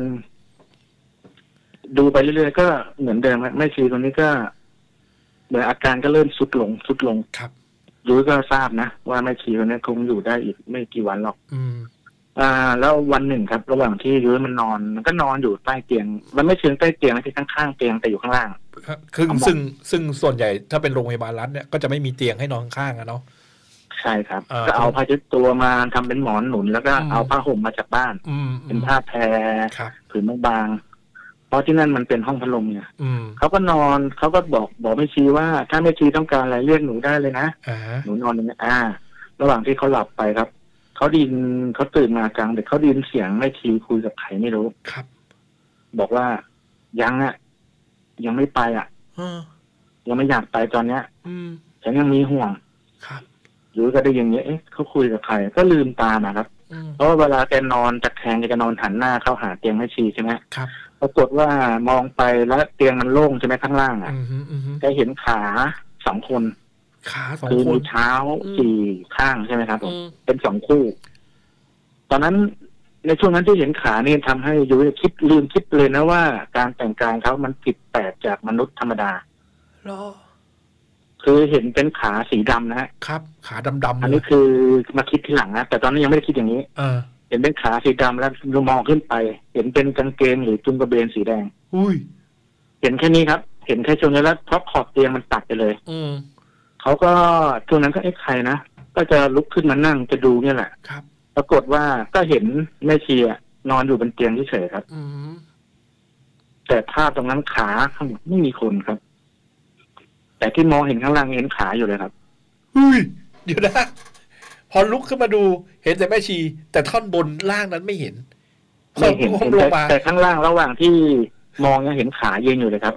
ดูไปเรื่อยๆก็เหมือนเดิมแม่ชีคนนี้ก็เหมือนอาการก็เริ่มทรุดลงครับยุ้ยก็ทราบนะว่าแม่ชีคนนี้คงอยู่ได้อีกไม่กี่วันหรอกแล้ววันหนึ่งครับระหว่างที่ยุ้ยมันนอนมันก็นอนอยู่ใต้เตียงมันไม่เชิงใต้เตียงนะที่ข้างๆเตียงแต่อยู่ข้างล่างซึ่งส่วนใหญ่ถ้าเป็นโรงพยาบาลรัฐเนี่ยก็จะไม่มีเตียงให้นอนข้างอะเนาะใช่ครับก็เอาผ้าเช็ดตัวมาทำเป็นหมอนหนุนแล้วก็เอาผ้าห่มมาจากบ้านเป็นผ้าแพรผืนบางๆเพราะที่นั่นมันเป็นห้องพัดลมเนี่ยเขาก็นอนเขาก็บอกแม่ชีว่าถ้าแม่ชีต้องการอะไรเรียกหนูได้เลยนะหนูนอนอย่างนี้ระหว่างที่เขาหลับไปครับเขาตื่นมากลางดึกเขาได้ยินเสียงแม่ชีคุยกับใครไม่รู้ครับบอกว่ายังไม่ไปยังไม่อยากไปตอนเนี้ยฉันยังมีห่วงครับยุ้ยก็ได้ยินเงี้ยเขาคุยกับใครก็ลืมตามาครับเพราะว่าเวลาแกนอนตะแคงแกจะนอนหันหน้าเข้าหาเตียงแม่ชีใช่ไหมครับปรากฏว่ามองไปแล้วเตียงมันโล่งใช่ไหมข้างล่างแกเห็นขา2 คนคือมีเท้า4 ข้างใช่ไหมครับผมเป็น2 คู่ตอนนั้นในช่วงนั้นที่เห็นขานี่ทำให้ยุ้ยลืมคิดเลยนะว่าการแต่งกายเขามันผิดแปลกจากมนุษย์ธรรมดาคือเห็นเป็นขาสีดำนะครับขาดำๆอันนี้คือมาคิดทีหลังนะแต่ตอนนั้นยังไม่ได้คิดอย่างนี้เห็นเป็นขาสีดำแล้วมองขึ้นไปเห็นเป็นกางเกงหรือจุงกระเบนสีแดงเห็นแค่นี้ครับเห็นแค่ช่วงนี้แล้วเพราะขอบเตียงมันตัดไปเลยเขาก็ช่วงนั้นก็ใครนะก็จะลุกขึ้นมานั่งจะดูเนี่ยแหละครับปรากฏว่าก็เห็นแม่ชีนอนอยู่บนเตียงเฉยๆครับแต่ภาพตรงนั้นขาข้างไม่มีคนครับแต่ที่มองเห็นข้างล่างเห็นขาอยู่เลยครับเดี๋ยวนะพอลุกขึ้นมาดูเห็นแต่แม่ชีแต่ท่อนบนล่างนั้นไม่เห็นแต่ข้างล่างระหว่างที่มองยังเห็นขายืนอยู่เลยครับ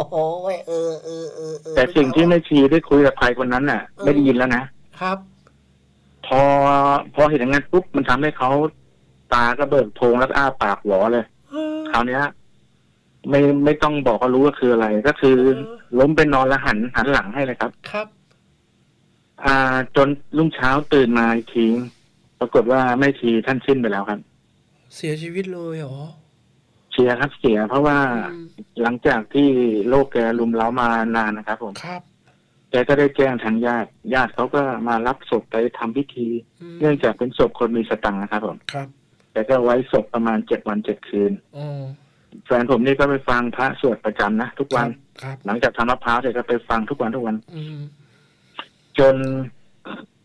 แต่สิ่งที่แม่ชีได้คุยกับใครคนนั้นน่ะไม่ได้ยินแล้วนะครับพอเห็นอย่างนั้นปุ๊บมันทำให้เขาตาก็เบิกโพรงแล้วอ้าปากหวอเลยคราวนี้ไม่ต้องบอกก็รู้ว่าคืออะไรก็คือล้มไปนอนแล้วหันหลังให้เลยครับครับจนรุ่งเช้าตื่นมาอีกทีปรากฏว่าแม่ชีท่านสิ้นไปแล้วครับเสียชีวิตเลยเหรอเสียครับเสียเพราะว่าหลังจากที่โรคแกรุมเร้ามานานนะครับผมครับแกก็ได้แจ้งทางญาติเขาก็มารับศพไปทำพิธีเนื่องจากเป็นศพคนมีสตังค์นะครับผมครับแต่ก็ไว้ศพประมาณ7 วัน 7 คืนแฟนผมนี่ก็ไปฟังพระสวดประจำนะทุกวันหลังจากทำมะพร้าวเสร็จก็ไปฟังทุกวันจน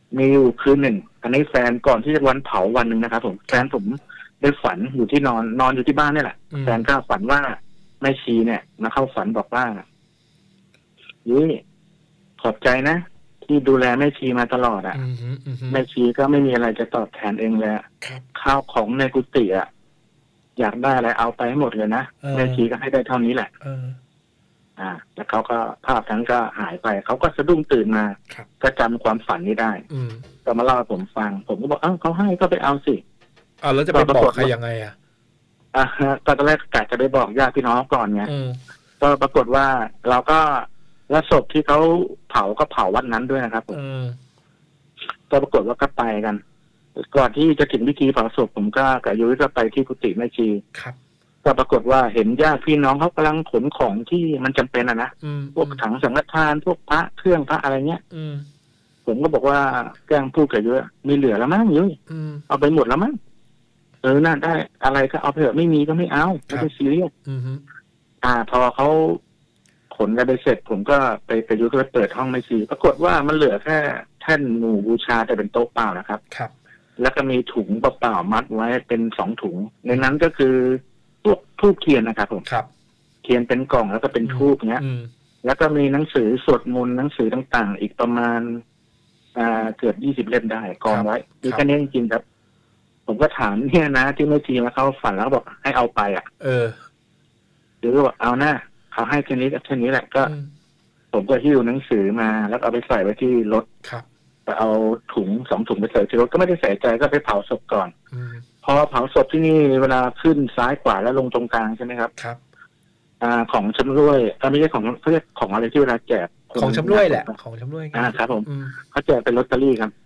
มีอยู่คืนหนึ่งอันนี้แฟนก่อนที่จะวันเผาวันหนึ่งนะครับผมแฟนผมได้ฝันอยู่ที่นอนอยู่ที่บ้านนี่แหละแฟนก็ฝันว่าแม่ชีเนี่ยมาเข้าฝันบอกว่ายุ้ยขอบใจนะที่ดูแลแม่ชีมาตลอดอ่ะแม่ชีก็ไม่มีอะไรจะตอบแทนเองเลยข้าวของในกุฏิอ่ะอยากได้อะไรเอาไปให้หมดเลยนะแม่ชีก็ให้ได้เท่านี้แหละแล้วเขาก็ภาพนั้นก็หายไปเขาก็สะดุ้งตื่นมาก็จำความฝันนี้ได้ก็มาเล่าให้ผมฟังผมก็บอกเขาให้ก็ไปเอาสิแล้วจะไปบอกใครยังไงตอนแรกกะจะไปบอกญาติพี่น้องก่อนไงก็ปรากฏว่าเราก็แล้วศพที่เขาเผาก็เผาวัดนั้นด้วยนะครับก็ปรากฏว่าก็ไปกันก่อนที่จะถึงพิธีเผาศพผมก็กับยุ้ยก็ไปที่กุฏิแม่ชีก็ปรากฏว่าเห็นญาติพี่น้องเขากำลังขนของที่มันจำเป็นนะพวกถังสังฆทานพวกพระเครื่องพระอะไรเงี้ยผมก็บอกว่าแกล้งพูดกับยุ้ยมีเหลือแล้วมั้งยุ้ยเอาไปหมดแล้วมั้งน่าได้อะไรก็เอาไปเถอะไม่มีก็ไม่เอาไม่ได้ซีเรียสพอเขาขนกันไปเสร็จผมก็ไปยุ้ยก็ไปเปิดห้องไม่ชีปรากฏว่ามันเหลือแค่แท่นหมู่บูชาแต่เป็นโต๊ะเปล่านะครับแล้วก็มีถุงเปล่าๆมัดไว้เป็น2 ถุงในนั้นก็คือพวกธูปเทียนนะครับผมเทียนเป็นกล่องแล้วก็เป็นธูปเนี้ยแล้วก็มีหนังสือสวดมนต์หนังสือต่างๆอีกประมาณเกือบ20 เล่มได้กองไว้มีแค่นี้จริงๆครับผมก็ถามเนี่ยนะที่แม่ชีมาเข้าฝันแล้วบอกให้เอาไปหรือบอกเอาหน้าเขาให้แค่นี้กับแค่นี้แหละก็ผมก็หิ้วหนังสือมาแล้วเอาไปใส่ไว้ที่รถไปเอาถุง2 ถุงไปใส่ที่รถก็ไม่ได้ใส่ใจก็ไปเผาศพก่อนพอเผาศพที่นี่เวลาขึ้นซ้ายขวาแล้วลงตรงกลางใช่ไหมครับของชำร่วยไม่ใช่ของเขาเรียกของอะไรที่เวลาแจกของชำร่วยแหละของชำร่วยครับผมเขาแจกเป็นลอตเตอรี่ครับ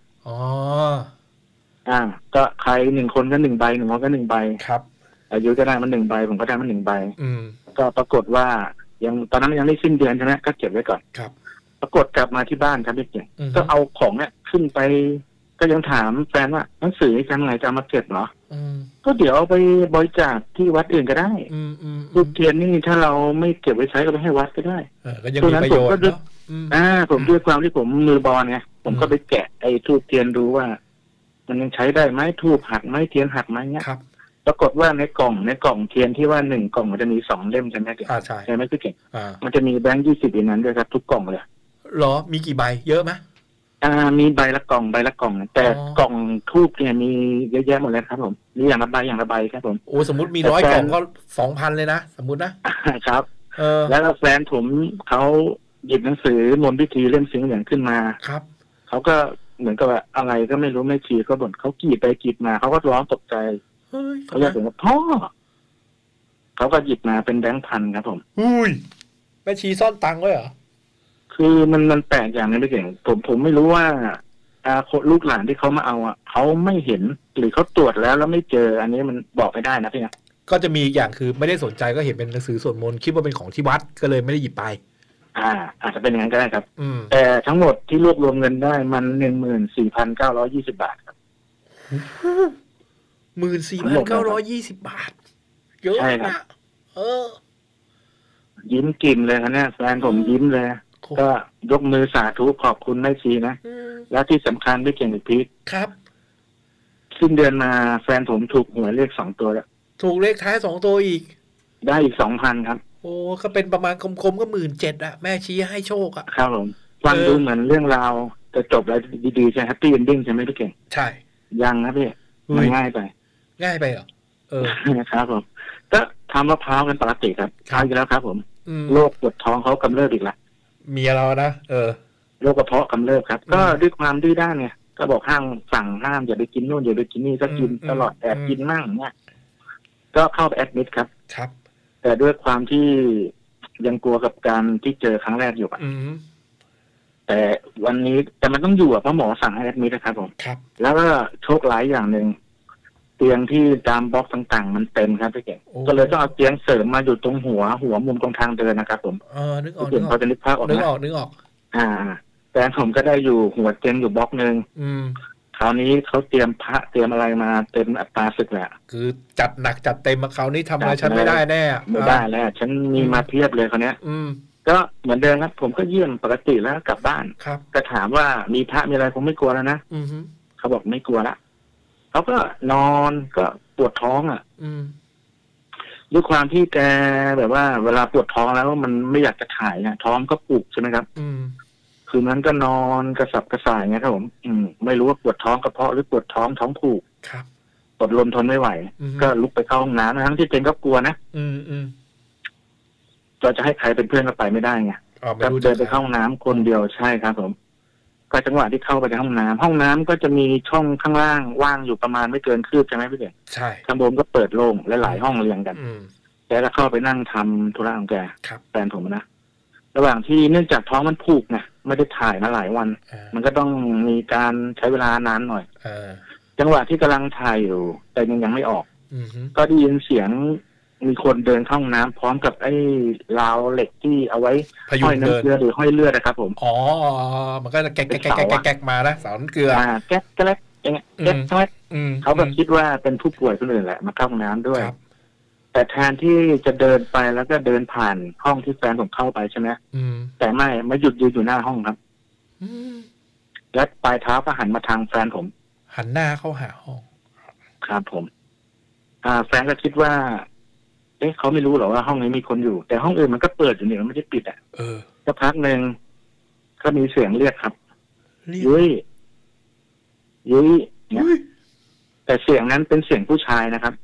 ก็ใคร1 คนก็1 ใบ1 คนก็1 ใบครับอายุก็ได้มัน1 ใบผมก็ได้มัน1 ใบก็ปรากฏว่ายังตอนนั้นยังไม่สิ้นเดือนใช่ไหมก็เก็บไว้ก่อนครับปรากฏกลับมาที่บ้านครับพี่เก่งก็เอาของเนี่ยขึ้นไปก็ยังถามแฟนว่าหนังสือทำไงจะมาเก็บเหรอก็เดี๋ยวเอาไปบริจาคที่วัดอื่นก็ได้รูปเทียนนี่ถ้าเราไม่เก็บไว้ใช้ก็ไปให้วัดก็ได้ก็ยังมีประโยชน์เนาะผมด้วยความที่ผมมือบอลไงผมก็ไปแกะไอ้ทูบเทียนดูว่ามันยังใช้ได้ไหมทูบหักไหมเทียนหักไหมเนี้ยปรากฏว่าในกล่องเทียนที่ว่า1 กล่องมันจะมี2 เล่มใช่ไหมเก่งใช่ไหมพี่เก่งมันจะมีแบงค์20ในนั้นด้วยครับทุกกล่องเลยหรอมีกี่ใบเยอะไหมมีใบละกล่องแต่กล่องทูบเนี่ยมีเยอะแยะหมดเลยครับผมมีอย่างละใบครับผมโอ้สมมติมี100 กล่องก็ 2,000 เลยนะสมมตินะครับแล้วแฟนผมเขาหยิบหนังสือมนต์พิธีเล่มสีเหลืองขึ้นมาครับเขาก็เหมือนกับว่าอะไรก็ไม่รู้ไม่ชี้ก็บ่นเขากรีดไปกรีดมาเขาก็ร้องตกใจเขาเรียกผมว่าพ่อเขาก็หยิบมาเป็นแบงค์พันครับผมแม่ชีซ่อนตังค์ไว้เหรอคือมันแปลกอย่างนึงไม่เก่งผมไม่รู้ว่าลูกหลานที่เขามาเอาเขาไม่เห็นหรือเขาตรวจแล้วไม่เจออันนี้มันบอกไม่ได้นะพี่นะก็จะมีอย่างคือไม่ได้สนใจก็เห็นเป็นหนังสือสวดมนต์คิดว่าเป็นของที่วัดก็เลยไม่ได้หยิบไปอาจจะเป็นอย่างนั้นก็ได้ครับแต่ทั้งหมดที่รวบรวมเงินได้มัน 14,920 บาทครับ 14,920 บาทเยอะนะยิ้มกิ่มเลยครับเนี่ยแฟนผมยิ้มเลยก็ยกมือสาธุขอบคุณแม่ชีนะแล้วที่สำคัญด้วยเก่งอีกพีครับสิ้นเดือนมาแฟนผมถูกหวยเลข2 ตัวแล้วถูกเลขท้าย2 ตัวอีกได้อีก 2,000 ครับโอ้ก็เป็นประมาณคมๆก็17,000แม่ชี้ให้โชคครับผมฟังดูเหมือนเรื่องราวจะจบแล้วดีๆใช่แฮปปี้เอนดิ้งใช่ไหมพี่เก่งใช่ยังนะพี่มันง่ายไปเหรอครับผมก็ทำมะพร้าวกันปกติครับทานกันแล้วครับผมโรคปวดท้องเขากำเริบอีกแล้วเมียเรานะโรคกระเพาะกำเริบครับก็ด้วยความดื้อด้านไงก็บอกห้ามอย่าไปกินนู่นอย่าไปกินนี่ก็กินตลอดแอบกินมั่งเนี่ยก็เข้าไปแอดมิดครับแต่ด้วยความที่ยังกลัวกับการที่เจอครั้งแรกอยู่แต่วันนี้แต่มันต้องอยู่เพราะหมอสั่งให้แอดมิดนะครับผมแล้วก็โชคร้ายอย่างหนึ่งเตียงที่ตามบล็อกต่างๆมันเต็มครับพี่เก่งก็เลยต้องเอาเตียงเสริมมาอยู่ตรงหัวมุมตรงทางเดินนะครับผมนึกออกเขาจะนึกภาพออกแต่ผมก็ได้อยู่หัวเตียงอยู่บล็อกนึงคราวนี้เขาเตรียมพระเตรียมอะไรมาเต็มอัตราศึกแหละคือจัดหนักจัดเต็มมาคราวนี้ทำอะไรฉันไม่ได้แน่ไม่ได้แล้วฉันมีมาเพียบเลยคราวนี้ก็เหมือนเดิมครับผมก็เยี่ยมปกติแล้วกลับบ้านครับก็ถามว่ามีพระมีอะไรผมไม่กลัวแล้วนะเขาบอกไม่กลัวละเขาก็นอนก็ปวดท้องอ่ะด้วยความที่แกแบบว่าเวลาปวดท้องแล้วมันไม่อยากจะถ่ายเนี่ยท้องก็ปุกใช่ไหมครับคืนนั้นก็นอนกระสับกระส่ายไงครับผมไม่รู้ว่าปวดท้องกระเพาะหรือปวดท้องท้องผูกครับอดลมทนไม่ไหวก็ลุกไปเข้าห้องน้ำทั้งที่เจนก็กลัวนะเราจะให้ใครเป็นเพื่อนก็ไปไม่ได้ไงก็เดินไปเข้าห้องน้ำคนเดียวใช่ครับผมก็จังหวะที่เข้าไปในห้องน้ำก็จะมีช่องข้างล่างว่างอยู่ประมาณไม่เกินคืบใช่ไหมพี่เด่นใช่ข้างบนก็เปิดโล่งและหลายห้องเรียงกันแกก็เข้าไปนั่งทำธุระของแกแฟนผมนะระหว่างที่เนื่องจากท้องมันผูกไงไม่ได้ถ่ายมาหลายวันมันก็ต้องมีการใช้เวลานานหน่อยจังหวะที่กำลังถ่ายอยู่แต่ยังไม่ออกก็ได้ยินเสียงมีคนเดินเข้าห้องน้ำพร้อมกับไอ้ราวเหล็กที่เอาไว้ห้อยน้ำเกลือหรือห้อยเลือดนะครับผมอ๋อมันก็จะแก๊กมานะเสาน้ำเกลือแก๊กอย่างเงี้ยแก๊กใช่ไหมเขาก็คิดว่าเป็นผู้ป่วยคนอื่นแหละมาเข้าห้องน้ำด้วยแต่แทนที่จะเดินไปแล้วก็เดินผ่านห้องที่แฟนผมเข้าไปใช่ไหมแต่ไม่หยุดยืนอยู่หน้าห้องครับและปลายเท้าก็หันมาทางแฟนผมหันหน้าเข้าหาห้องครับผมแฟนก็คิดว่าเขาไม่รู้หรอว่าห้องนี้มีคนอยู่แต่ห้องอื่นมันก็เปิดอยู่นี่มันไม่ได้ปิดอ่ะสักพักหนึ่งก็มีเสียงเรียกครับยุ้ยเนี่ยแต่เสียงนั้นเป็นเสียงผู้ชายนะครับ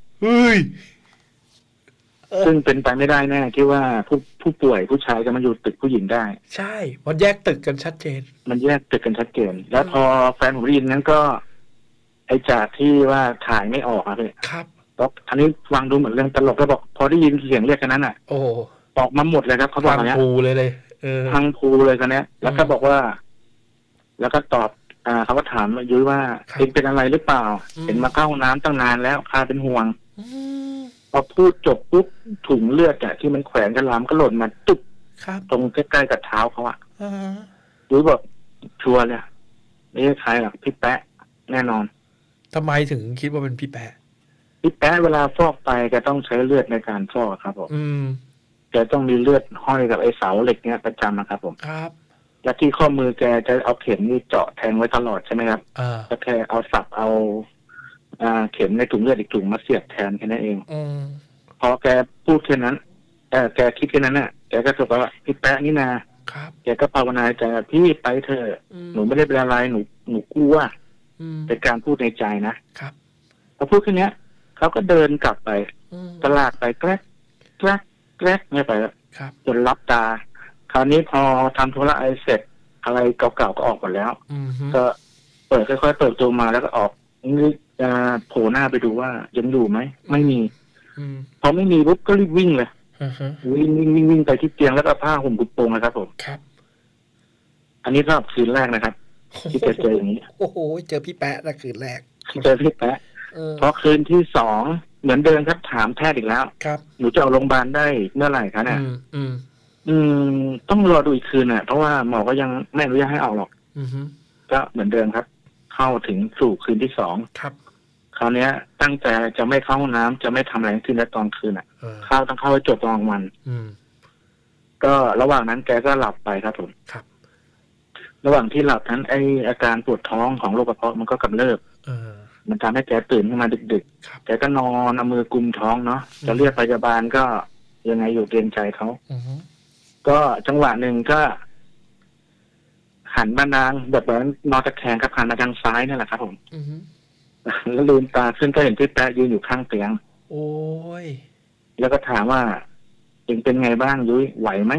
ซึ่งเป็นไปไม่ได้แน่คิดว่าผู้ป่วยผู้ชายจะมาอยู่ตึกผู้หญิงได้ใช่มันแยกตึกกันชัดเจนแล้วพอแฟนผมได้ยินนั้นก็ไอ้จากที่ว่าถ่ายไม่ออกเลยครับอันนี้ฟังดูเหมือนเรื่องตลกแล้วบอกพอได้ยินเสียงเรียกกันนั้นอ่ะโอ้ออกมาหมดเลยครับเขาบอกอย่างนี้พังภูเลยพังภูเลยกันเนี้ยแล้วก็บอกว่าแล้วก็ตอบเขาก็ถามยุ้ยว่าเองเป็นอะไรหรือเปล่าเห็นมาเข้าห้องน้ำตั้งนานแล้วข้าเป็นห่วงพอพูดจบปุ๊บถุงเลือดอะที่มันแขวนกันลามก็หล่นมาตุ๊บตรงใกล้ๆกับเท้าเขาอะยุ้ยบอกชัวร์เลยไม่ใช่ใครหรอกพี่แปะแน่นอนทำไมถึงคิดว่าเป็นพี่แปะเวลาฟอกไตแกต้องใช้เลือดในการฟอกครับผมแกต้องมีเลือดห้อยกับไอ้เสาเหล็กเนี้ยประจำนะครับผมครับและที่ข้อมือแกจะเอาเข็มนี่เจาะแทงไว้ตลอดใช่ไหมครับแล้วแค่เอาสับเอาเข็มในถุงเลือดอีกถุงมาเสียบแทนแค่นั้นเองพอแกพูดแค่นั้นแกคิดแค่นั้นน่ะแกก็บอกว่าพี่แป๊ะนี่นาแกก็ภาวนาใจพี่ไปเถอะหนูไม่ได้เป็นอะไรหนูกลัวเป็นการพูดในใจนะครับพอพูดแค่นี้เขาก็เดินกลับไปตลาดไปแกล้กไม่ไปแล้วจนรับตาคราวนี้พอทำธุระอะไรเสร็จอะไรเก่าๆก็ออกหมดแล้วก็เปิดค่อยๆเปิดตัวมาแล้วก็ออกนี่จะโผล่หน้าไปดูว่ายังอยู่ไหมไม่มีพอไม่มีปุ๊บก็รีบวิ่งเลยวิ่งไปที่เตียงแล้วก็ผ้าห่มกุดโปงนะครับผมครับอันนี้ก็คืนแรกนะครับที่เจออย่างนี้โอ้โหเจอพี่แปะนะคืนแรกเจอพี่แปะพอคืนที่2เหมือนเดิมครับถามแพทย์อีกแล้วครับหนูจะเอาโรงพยาบาลได้เมื่อไหร่คะเนี่ยต้องรอดูอีกคืนน่ะเพราะว่าหมอก็ยังไม่อนุญาตให้ออกหรอกก็เหมือนเดิมครับเข้าถึงสู่คืนที่2 ครับคราวนี้ตั้งใจจะไม่เข้าห้องน้ำจะไม่ทำอะไรขึ้นในตอนคืนเข้าต้องเข้าให้จบตอนกลางวันก็ระหว่างนั้นแกก็หลับไปครับผมครับระหว่างที่หลับนั้นไออาการปวดท้องของโรคกระเพาะมันก็กำเริบมันทำให้แกตื่นขึ้นมาดึกๆแกก็นอนเอามือกุมท้องเนาะจะเรียกพยาบาลก็ยังไงอยู่เกรงใจเขาก็จังหวะหนึ่งก็หันมานางแบบว่านอนตะแคงครับหันมาทางซ้ายนั่นแหละครับผมแล้วลืมตาขึ้นก็เห็นพี่แป๊ะยืนอยู่ข้างเตียงโอ้ยแล้วก็ถามว่าเองเป็นไงบ้างยุ้ยไหวไหม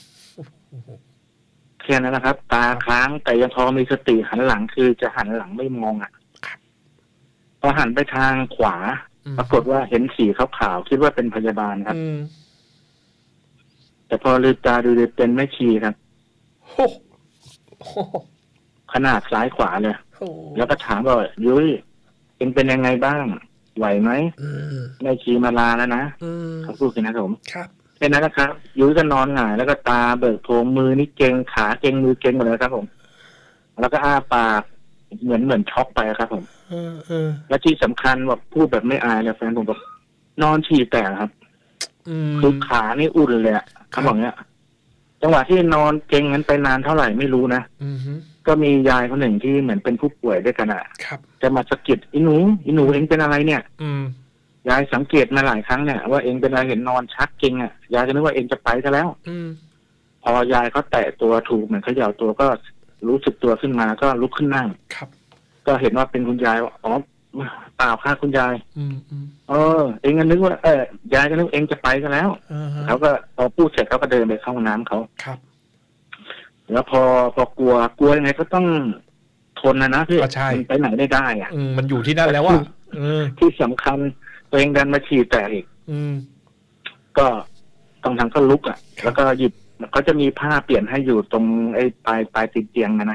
แค่นั้นนะครับตาค้างแต่ยังพอมีสติหันหลังคือจะหันหลังไม่มองพอหันไปทางขวาปรากฏว่าเห็นสีขาวๆคิดว่าเป็นพยาบาลครับแต่พอลืมตาดูเป็นแม่ชีครับขนาดซ้ายขวาเลยแล้วก็ถามว่ายุ้ยเองเป็นยังไงบ้างไหวไหมแม่ชีมาลาแล้วนะเขาพูดกันนะครับผมแค่นั้นนะครับยุ้ยก็นอนหงายแล้วก็ตาเบิกโพรงมือนี่เกร็งขาเกร็งมือเกร็งหมดเลยครับผมแล้วก็อ้าปากเหมือนช็อกไปครับผมและที่สำคัญว่าพูดแบบไม่อายเลยแฟนผมบอกนอนฉี่แตกครับคือขานี่อุ่นเลยเขาบอกเนี้ยจังหวะที่นอนเก่งนั้นไปนานเท่าไหร่ไม่รู้นะก็มียายคนหนึ่งที่เหมือนเป็นผู้ป่วยด้วยกันครับจะมาสะกิดอีหนูเองเป็นอะไรเนี่ยยายสังเกตมาหลายครั้งเนี่ยว่าเองเป็นอะไรเห็นนอนชักเก่งยายก็นึกว่าเองจะไปซะแล้วพอยายเขาแตะตัวถูกเหมือนเขย่าตัวก็รู้สึกตัวขึ้นมาก็ลุกขึ้นนั่งครับก็เห็นว่าเป็นคุณยายอ๋อเปล่าค่ะคุณยายเองก็นึกว่ายายก็นึกเองจะไปซะแล้วเขาก็พอพูดเสร็จเขาก็เดินไปเข้าห้องน้ำเขาครับแล้วพอกลัวยังไงก็ต้องทนนะพี่ไปไหนไม่ได้มันอยู่ที่นั่นแล้วว่าที่สำคัญตัวเองดันมาฉี่แตกอีกก็ต้องทางก็ลุกแล้วก็หยิบเขาจะมีผ้าเปลี่ยนให้อยู่ตรงไอ้ปลายติดเตียงนะ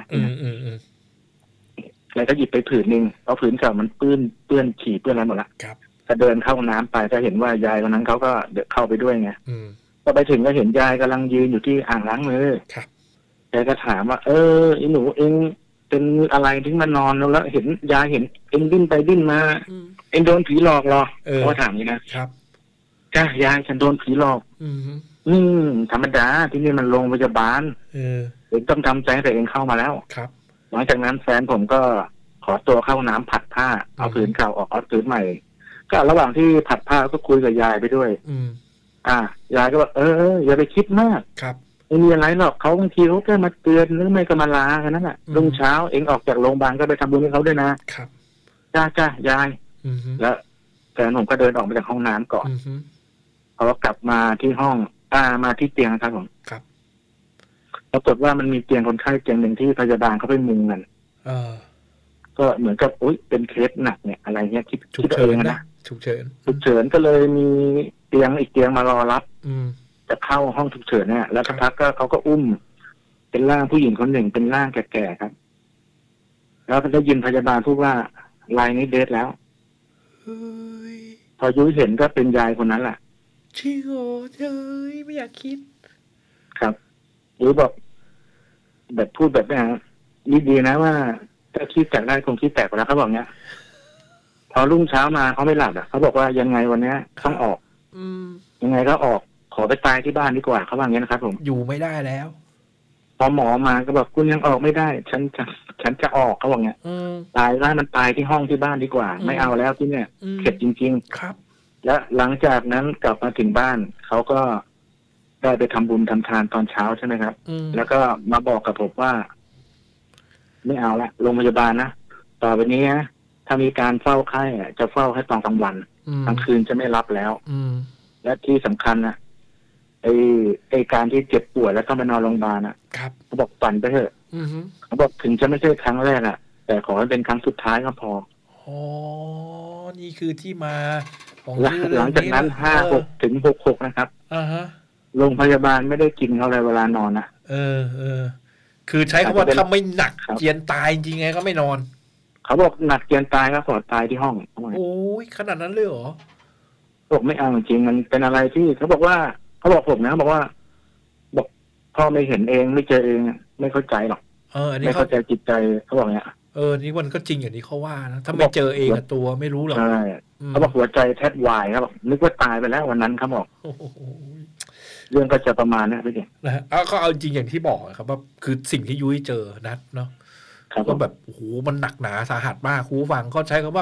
แล้วก็หยิบไปผืนนึงเพราะผืนเก่ามันเปื้อนฉี่เปื้อนอะไรหมดละก็เดินเข้าน้ำไปก็เห็นว่ายายคนนั้นเขาก็เดินเข้าไปด้วยไงก็ไปถึงก็เห็นยายกำลังยืนอยู่ที่อ่างล้างมือแกก็ถามว่าไอ้หนูเองเป็นอะไรถึงมานอนแล้วเห็นยายเห็นเองดิ้นไปดิ้นมาเองโดนผีหลอกหรอเขาถามอย่างนี้นะครับจ้ายายฉันโดนผีหลอกธรรมดาที่นี่มันโรงพยาบาลเองต้องทำใจแต่เองเข้ามาแล้วครับหลังจากนั้นแฟนผมก็ขอตัวเข้าน้ำผัดผ้าเอาผืนเก่าออกเอาผืนใหม่ก็ระหว่างที่ผัดผ้าก็คุยกับยายไปด้วยยายก็บอกอย่าไปคิดมากครับไม่มีอะไรหรอกเขาบางทีเขาแค่มาเตือนหรือไม่ก็มาลาแค่นั้นแหละรุ่งเช้าเองออกจากโรงพยาบาลก็ไปทำบุญให้เขาด้วยนะครับจ้ายายแล้วแฟนผมก็เดินออกมาจากห้องน้ำก่อนพอกลับมาที่ห้องมาที่เตียงครับผมครับปรากฏว่ามันมีเตียงคนไข้เตียงหนึ่งที่พยาบาลเขาไปมุงกันก็เหมือนกับเป็นเคสหนักเนี่ยอะไรเงี้ยคิดเองนะฉุกเฉินก็เลยมีเตียงอีกเตียงมารอรับจะเข้าห้องฉุกเฉินเนี่ยแล้วสักพักก็เขาก็อุ้มเป็นร่างผู้หญิงคนหนึ่งเป็นร่างแก่ๆครับแล้วก็ได้ยินพยาบาลพูดว่ารายนี้เดทแล้วพอยุ้ยเห็นก็เป็นยายคนนั้นแหละจริงเหรอเฮ้ยไม่อยากคิดครับยุ้ยบอกแบบพูดแบบนี้นี่ดีนะว่าถ้าคิดแตกได้คงคิดแตกไปแล้วเขาบอกเนี้ยพอรุ่งเช้ามาเขาไม่หลับเขาบอกว่ายังไงวันนี้ต้องออกยังไงก็ออกขอไปตายที่บ้านดีกว่าเขาว่าอย่างนี้นะครับผมอยู่ไม่ได้แล้วพอหมอมาก็บอกคุณยังออกไม่ได้ฉันจะออกเขาบอกเนี้ยตายได้มันตายที่ห้องที่บ้านดีกว่าไม่เอาแล้วที่เนี่ยเข็ดจริงๆครับแล้วหลังจากนั้นกลับมาถึงบ้านเขาก็ได้ไปทำบุญทำทานตอนเช้าใช่ไหมครับแล้วก็มาบอกกับผมว่าไม่เอาละโรงพยาบาลนะต่อไปนี้นะถ้ามีการเฝ้าไข้จะเฝ้าให้ตอนกลางวันกลางคืนจะไม่รับแล้วและที่สำคัญนะไอการที่เจ็บป่วยแล้วต้องไปนอนโรงพยาบาลเขาบอกฝันไปเถอะเขาบอกถึงจะไม่ใช่ครั้งแรกแต่ขอให้เป็นครั้งสุดท้ายก็พอนี่คือที่มาของหลังจากนั้น56 ถึง 66นะครับโรงพยาบาลไม่ได้กินเขาเลยเวลานอนคือใช้คำว่าถ้าไม่หนักเจียนตายจริงไงก็ไม่นอนเขาบอกหนักเจียนตายก็ขอตายที่ห้องโอ้ยขนาดนั้นเลยเหรอบอกไม่เอาจริงมันเป็นอะไรที่เขาบอกผมนะบอกว่าบอกพ่อไม่เห็นเองไม่เจอเองไม่เข้าใจหรอกไม่เข้าใจจิตใจเขาบอกเนี้ยนี่มันก็จริงอย่างที่เขาว่านะถ้าไม่เจอเองตัวไม่รู้หรอกใช่เขาบอกหัวใจแทบวายครับบอกนึกว่าตายไปแล้ววันนั้นเขาบอกเรื่องก็จะประมาณนี้พี่เด็กนะก็เอาจริงอย่างที่บอกครับว่าคือสิ่งที่ยุ้ยเจอนัดเนาะก็แบบโอ้โหมันหนักหนาสาหัสมากครูฟังเขาใช้คำว่า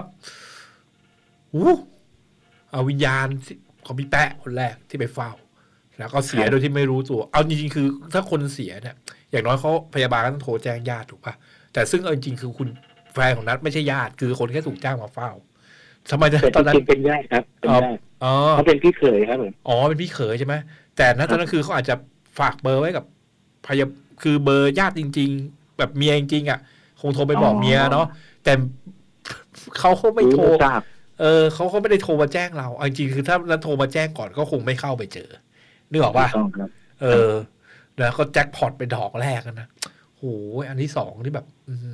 เอาวิญญาณของพี่แปะคนแรกที่ไปเฝ้าแล้วก็เสียโดยที่ไม่รู้ตัวเอาจริงๆคือถ้าคนเสียเนี่ยอย่างน้อยเขาพยาบาลก็ต้องโทรแจ้งญาติถูกป่ะแต่ซึ่งเอาจริงๆคือคุณแฟนของนัทไม่ใช่ญาติคือคนแค่ถูกจ้างมาเฝ้าทำไมตอนนั้นเป็นญาติครับเป็นญาติเขาเป็นพี่เขยครับผมเป็นพี่เขยใช่ไหมแต่ณตอนนั้นคือเขาอาจจะฝากเบอร์ไว้กับคือเบอร์ญาติจริงๆแบบเมียจริงๆคงโทรไปบอกเมียเนาะแต่เขาไม่โทรเขาไม่ได้โทรมาแจ้งเราจริงๆคือถ้านั้นโทรมาแจ้งก่อนก็คงไม่เข้าไปเจอนึกออกป่ะแล้วก็แจ็คพอตเป็นดอกแรกนะโหอันที่สองที่แบบ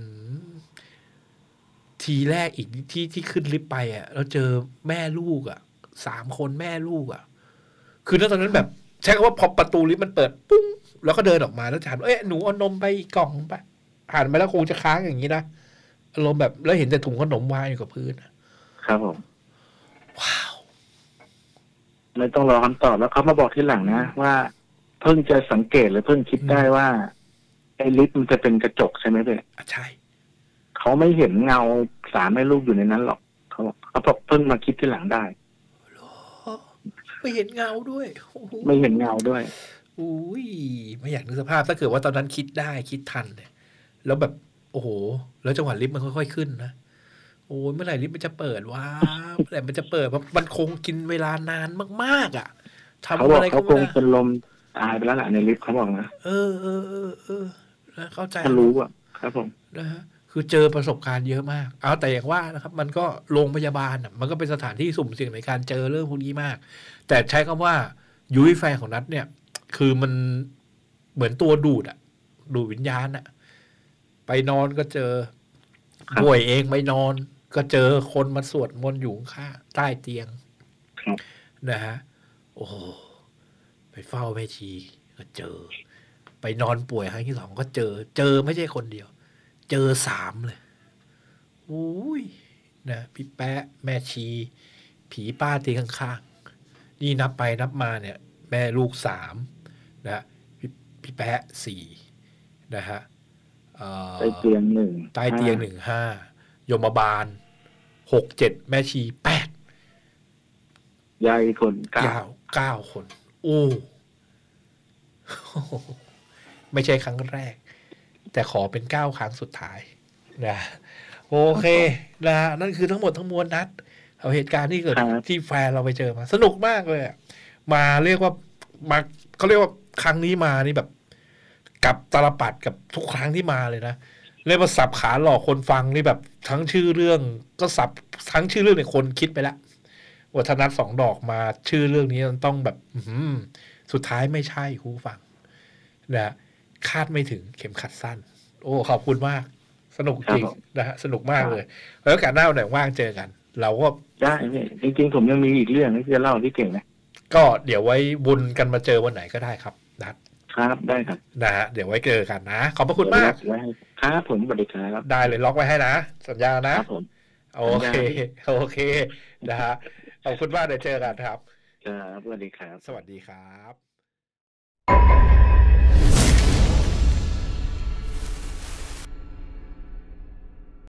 ทีแรกอีกที่ขึ้นลิฟต์ไปแล้วเจอแม่ลูก3 คนแม่ลูกคือตอนนั้นแบบใช้คำว่าพอประตูลิฟต์มันเปิดปุ้งแล้วก็เดินออกมาแล้วถามหนูเอานมไปอีกกล่องไปหันไปแล้วคงจะค้างอย่างนี้นะอารมณ์แบบแล้วเห็นแต่ถุงขนมวางอยู่กับพื้นครับผมว้าวไม่ต้องรอคำตอบแล้วเขามาบอกทีหลังนะว่าเพิ่งจะสังเกตหรือเพิ่งคิดได้ว่าไอ้ลิฟต์มันจะเป็นกระจกใช่ไหมเพื่อนใช่เขาไม่เห็นเงาสามแม่ลูกอยู่ในนั้นหรอกเขาบอกเพิ่งมาคิดที่หลังได้ไม่เห็นเงาด้วยไม่เห็นเงาด้วยอุ้ยไม่อยากนึกสภาพถ้าเกิดว่าตอนนั้นคิดได้คิดทันเนี่ยแล้วแบบโอ้โหแล้วจังหวะลิฟต์มันค่อยๆขึ้นนะโอ้ยเมื่อไหร่ลิฟต์มันจะเปิดวะเมื่อไหร่มันจะเปิดเพราะมันคงกินเวลานานมากๆอ่ะทำอะไรเขาคงเป็นลมตายไปแล้วแหละในลิฟต์เขาบอกนะเข้าใจรู้อ่ะครับผมนะฮะคือเจอประสบการณ์เยอะมากเอาแต่อย่างว่านะครับมันก็โรงพยาบาลอ่ะมันก็เป็นสถานที่สุ่มเสี่ยงในการเจอเรื่องพวกนี้มากแต่ใช้คำว่ายุ้ยแฟนของนัทเนี่ยคือมันเหมือนตัวดูดอ่ะดูดวิญญาณอ่ะไปนอนก็เจอป่วยเองไม่นอนก็เจอคนมาสวดมนต์อยู่ข้างใต้เตียงนะฮะโอ้ไปเฝ้าแม่ชีก็เจอไปนอนป่วยครั้งที่ 2ก็เจอไม่ใช่คนเดียวเจอ3เลยอุ้ยนะพี่แป๊ะแม่ชีผีป้าตีข้างๆนี่นับไปนับมาเนี่ยแม่ลูก3นะพี่แป๊ะ4นะฮะใต้เตียง1 ใต้เตียง5ยมบาล6-7แม่ชี8 ยายคน 9คนโอ้ไม่ใช่ครั้งแรกแต่ขอเป็น9ครั้งสุดท้ายนะโอเคนะนั่นคือทั้งหมดทั้งมวลนัดเอาเหตุการณ์ที่เกิดที่แฟนเราไปเจอมาสนุกมากเลยมาเรียกว่ามาเขาเรียกว่าครั้งนี้มานี่แบบกับตลปัดกับทุกครั้งที่มาเลยนะเรียกว่าสับขาหลอกคนฟังนี่แบบทั้งชื่อเรื่องก็สับทั้งชื่อเรื่องเนี่ยคนคิดไปแล้ววัฒนัท2 ดอกมาชื่อเรื่องนี้มันต้องแบบสุดท้ายไม่ใช่ครูฟังนะคาดไม่ถึงเข็มขัดสั้นโอ้ขอบคุณมากสนุกจริงนะฮะสนุกมากเลยแล้วการหน้าไหนว่างเจอกันเราก็ได้จริงๆผมยังมีอีกเรื่องที่จะเล่าที่เก่งนะก็เดี๋ยวไว้บุญกันมาเจอวันไหนก็ได้ครับนัดครับได้ครับนะฮะเดี๋ยวไว้เจอกันนะขอบพระคุณมากครับผมสวัสดีครับได้เลยล็อกไว้ให้นะสัญญานะครับผมโอเคนะฮะขอบคุณมากเดี๋ยวเจอกันครับครับสวัสดีครับสวัสดีครับ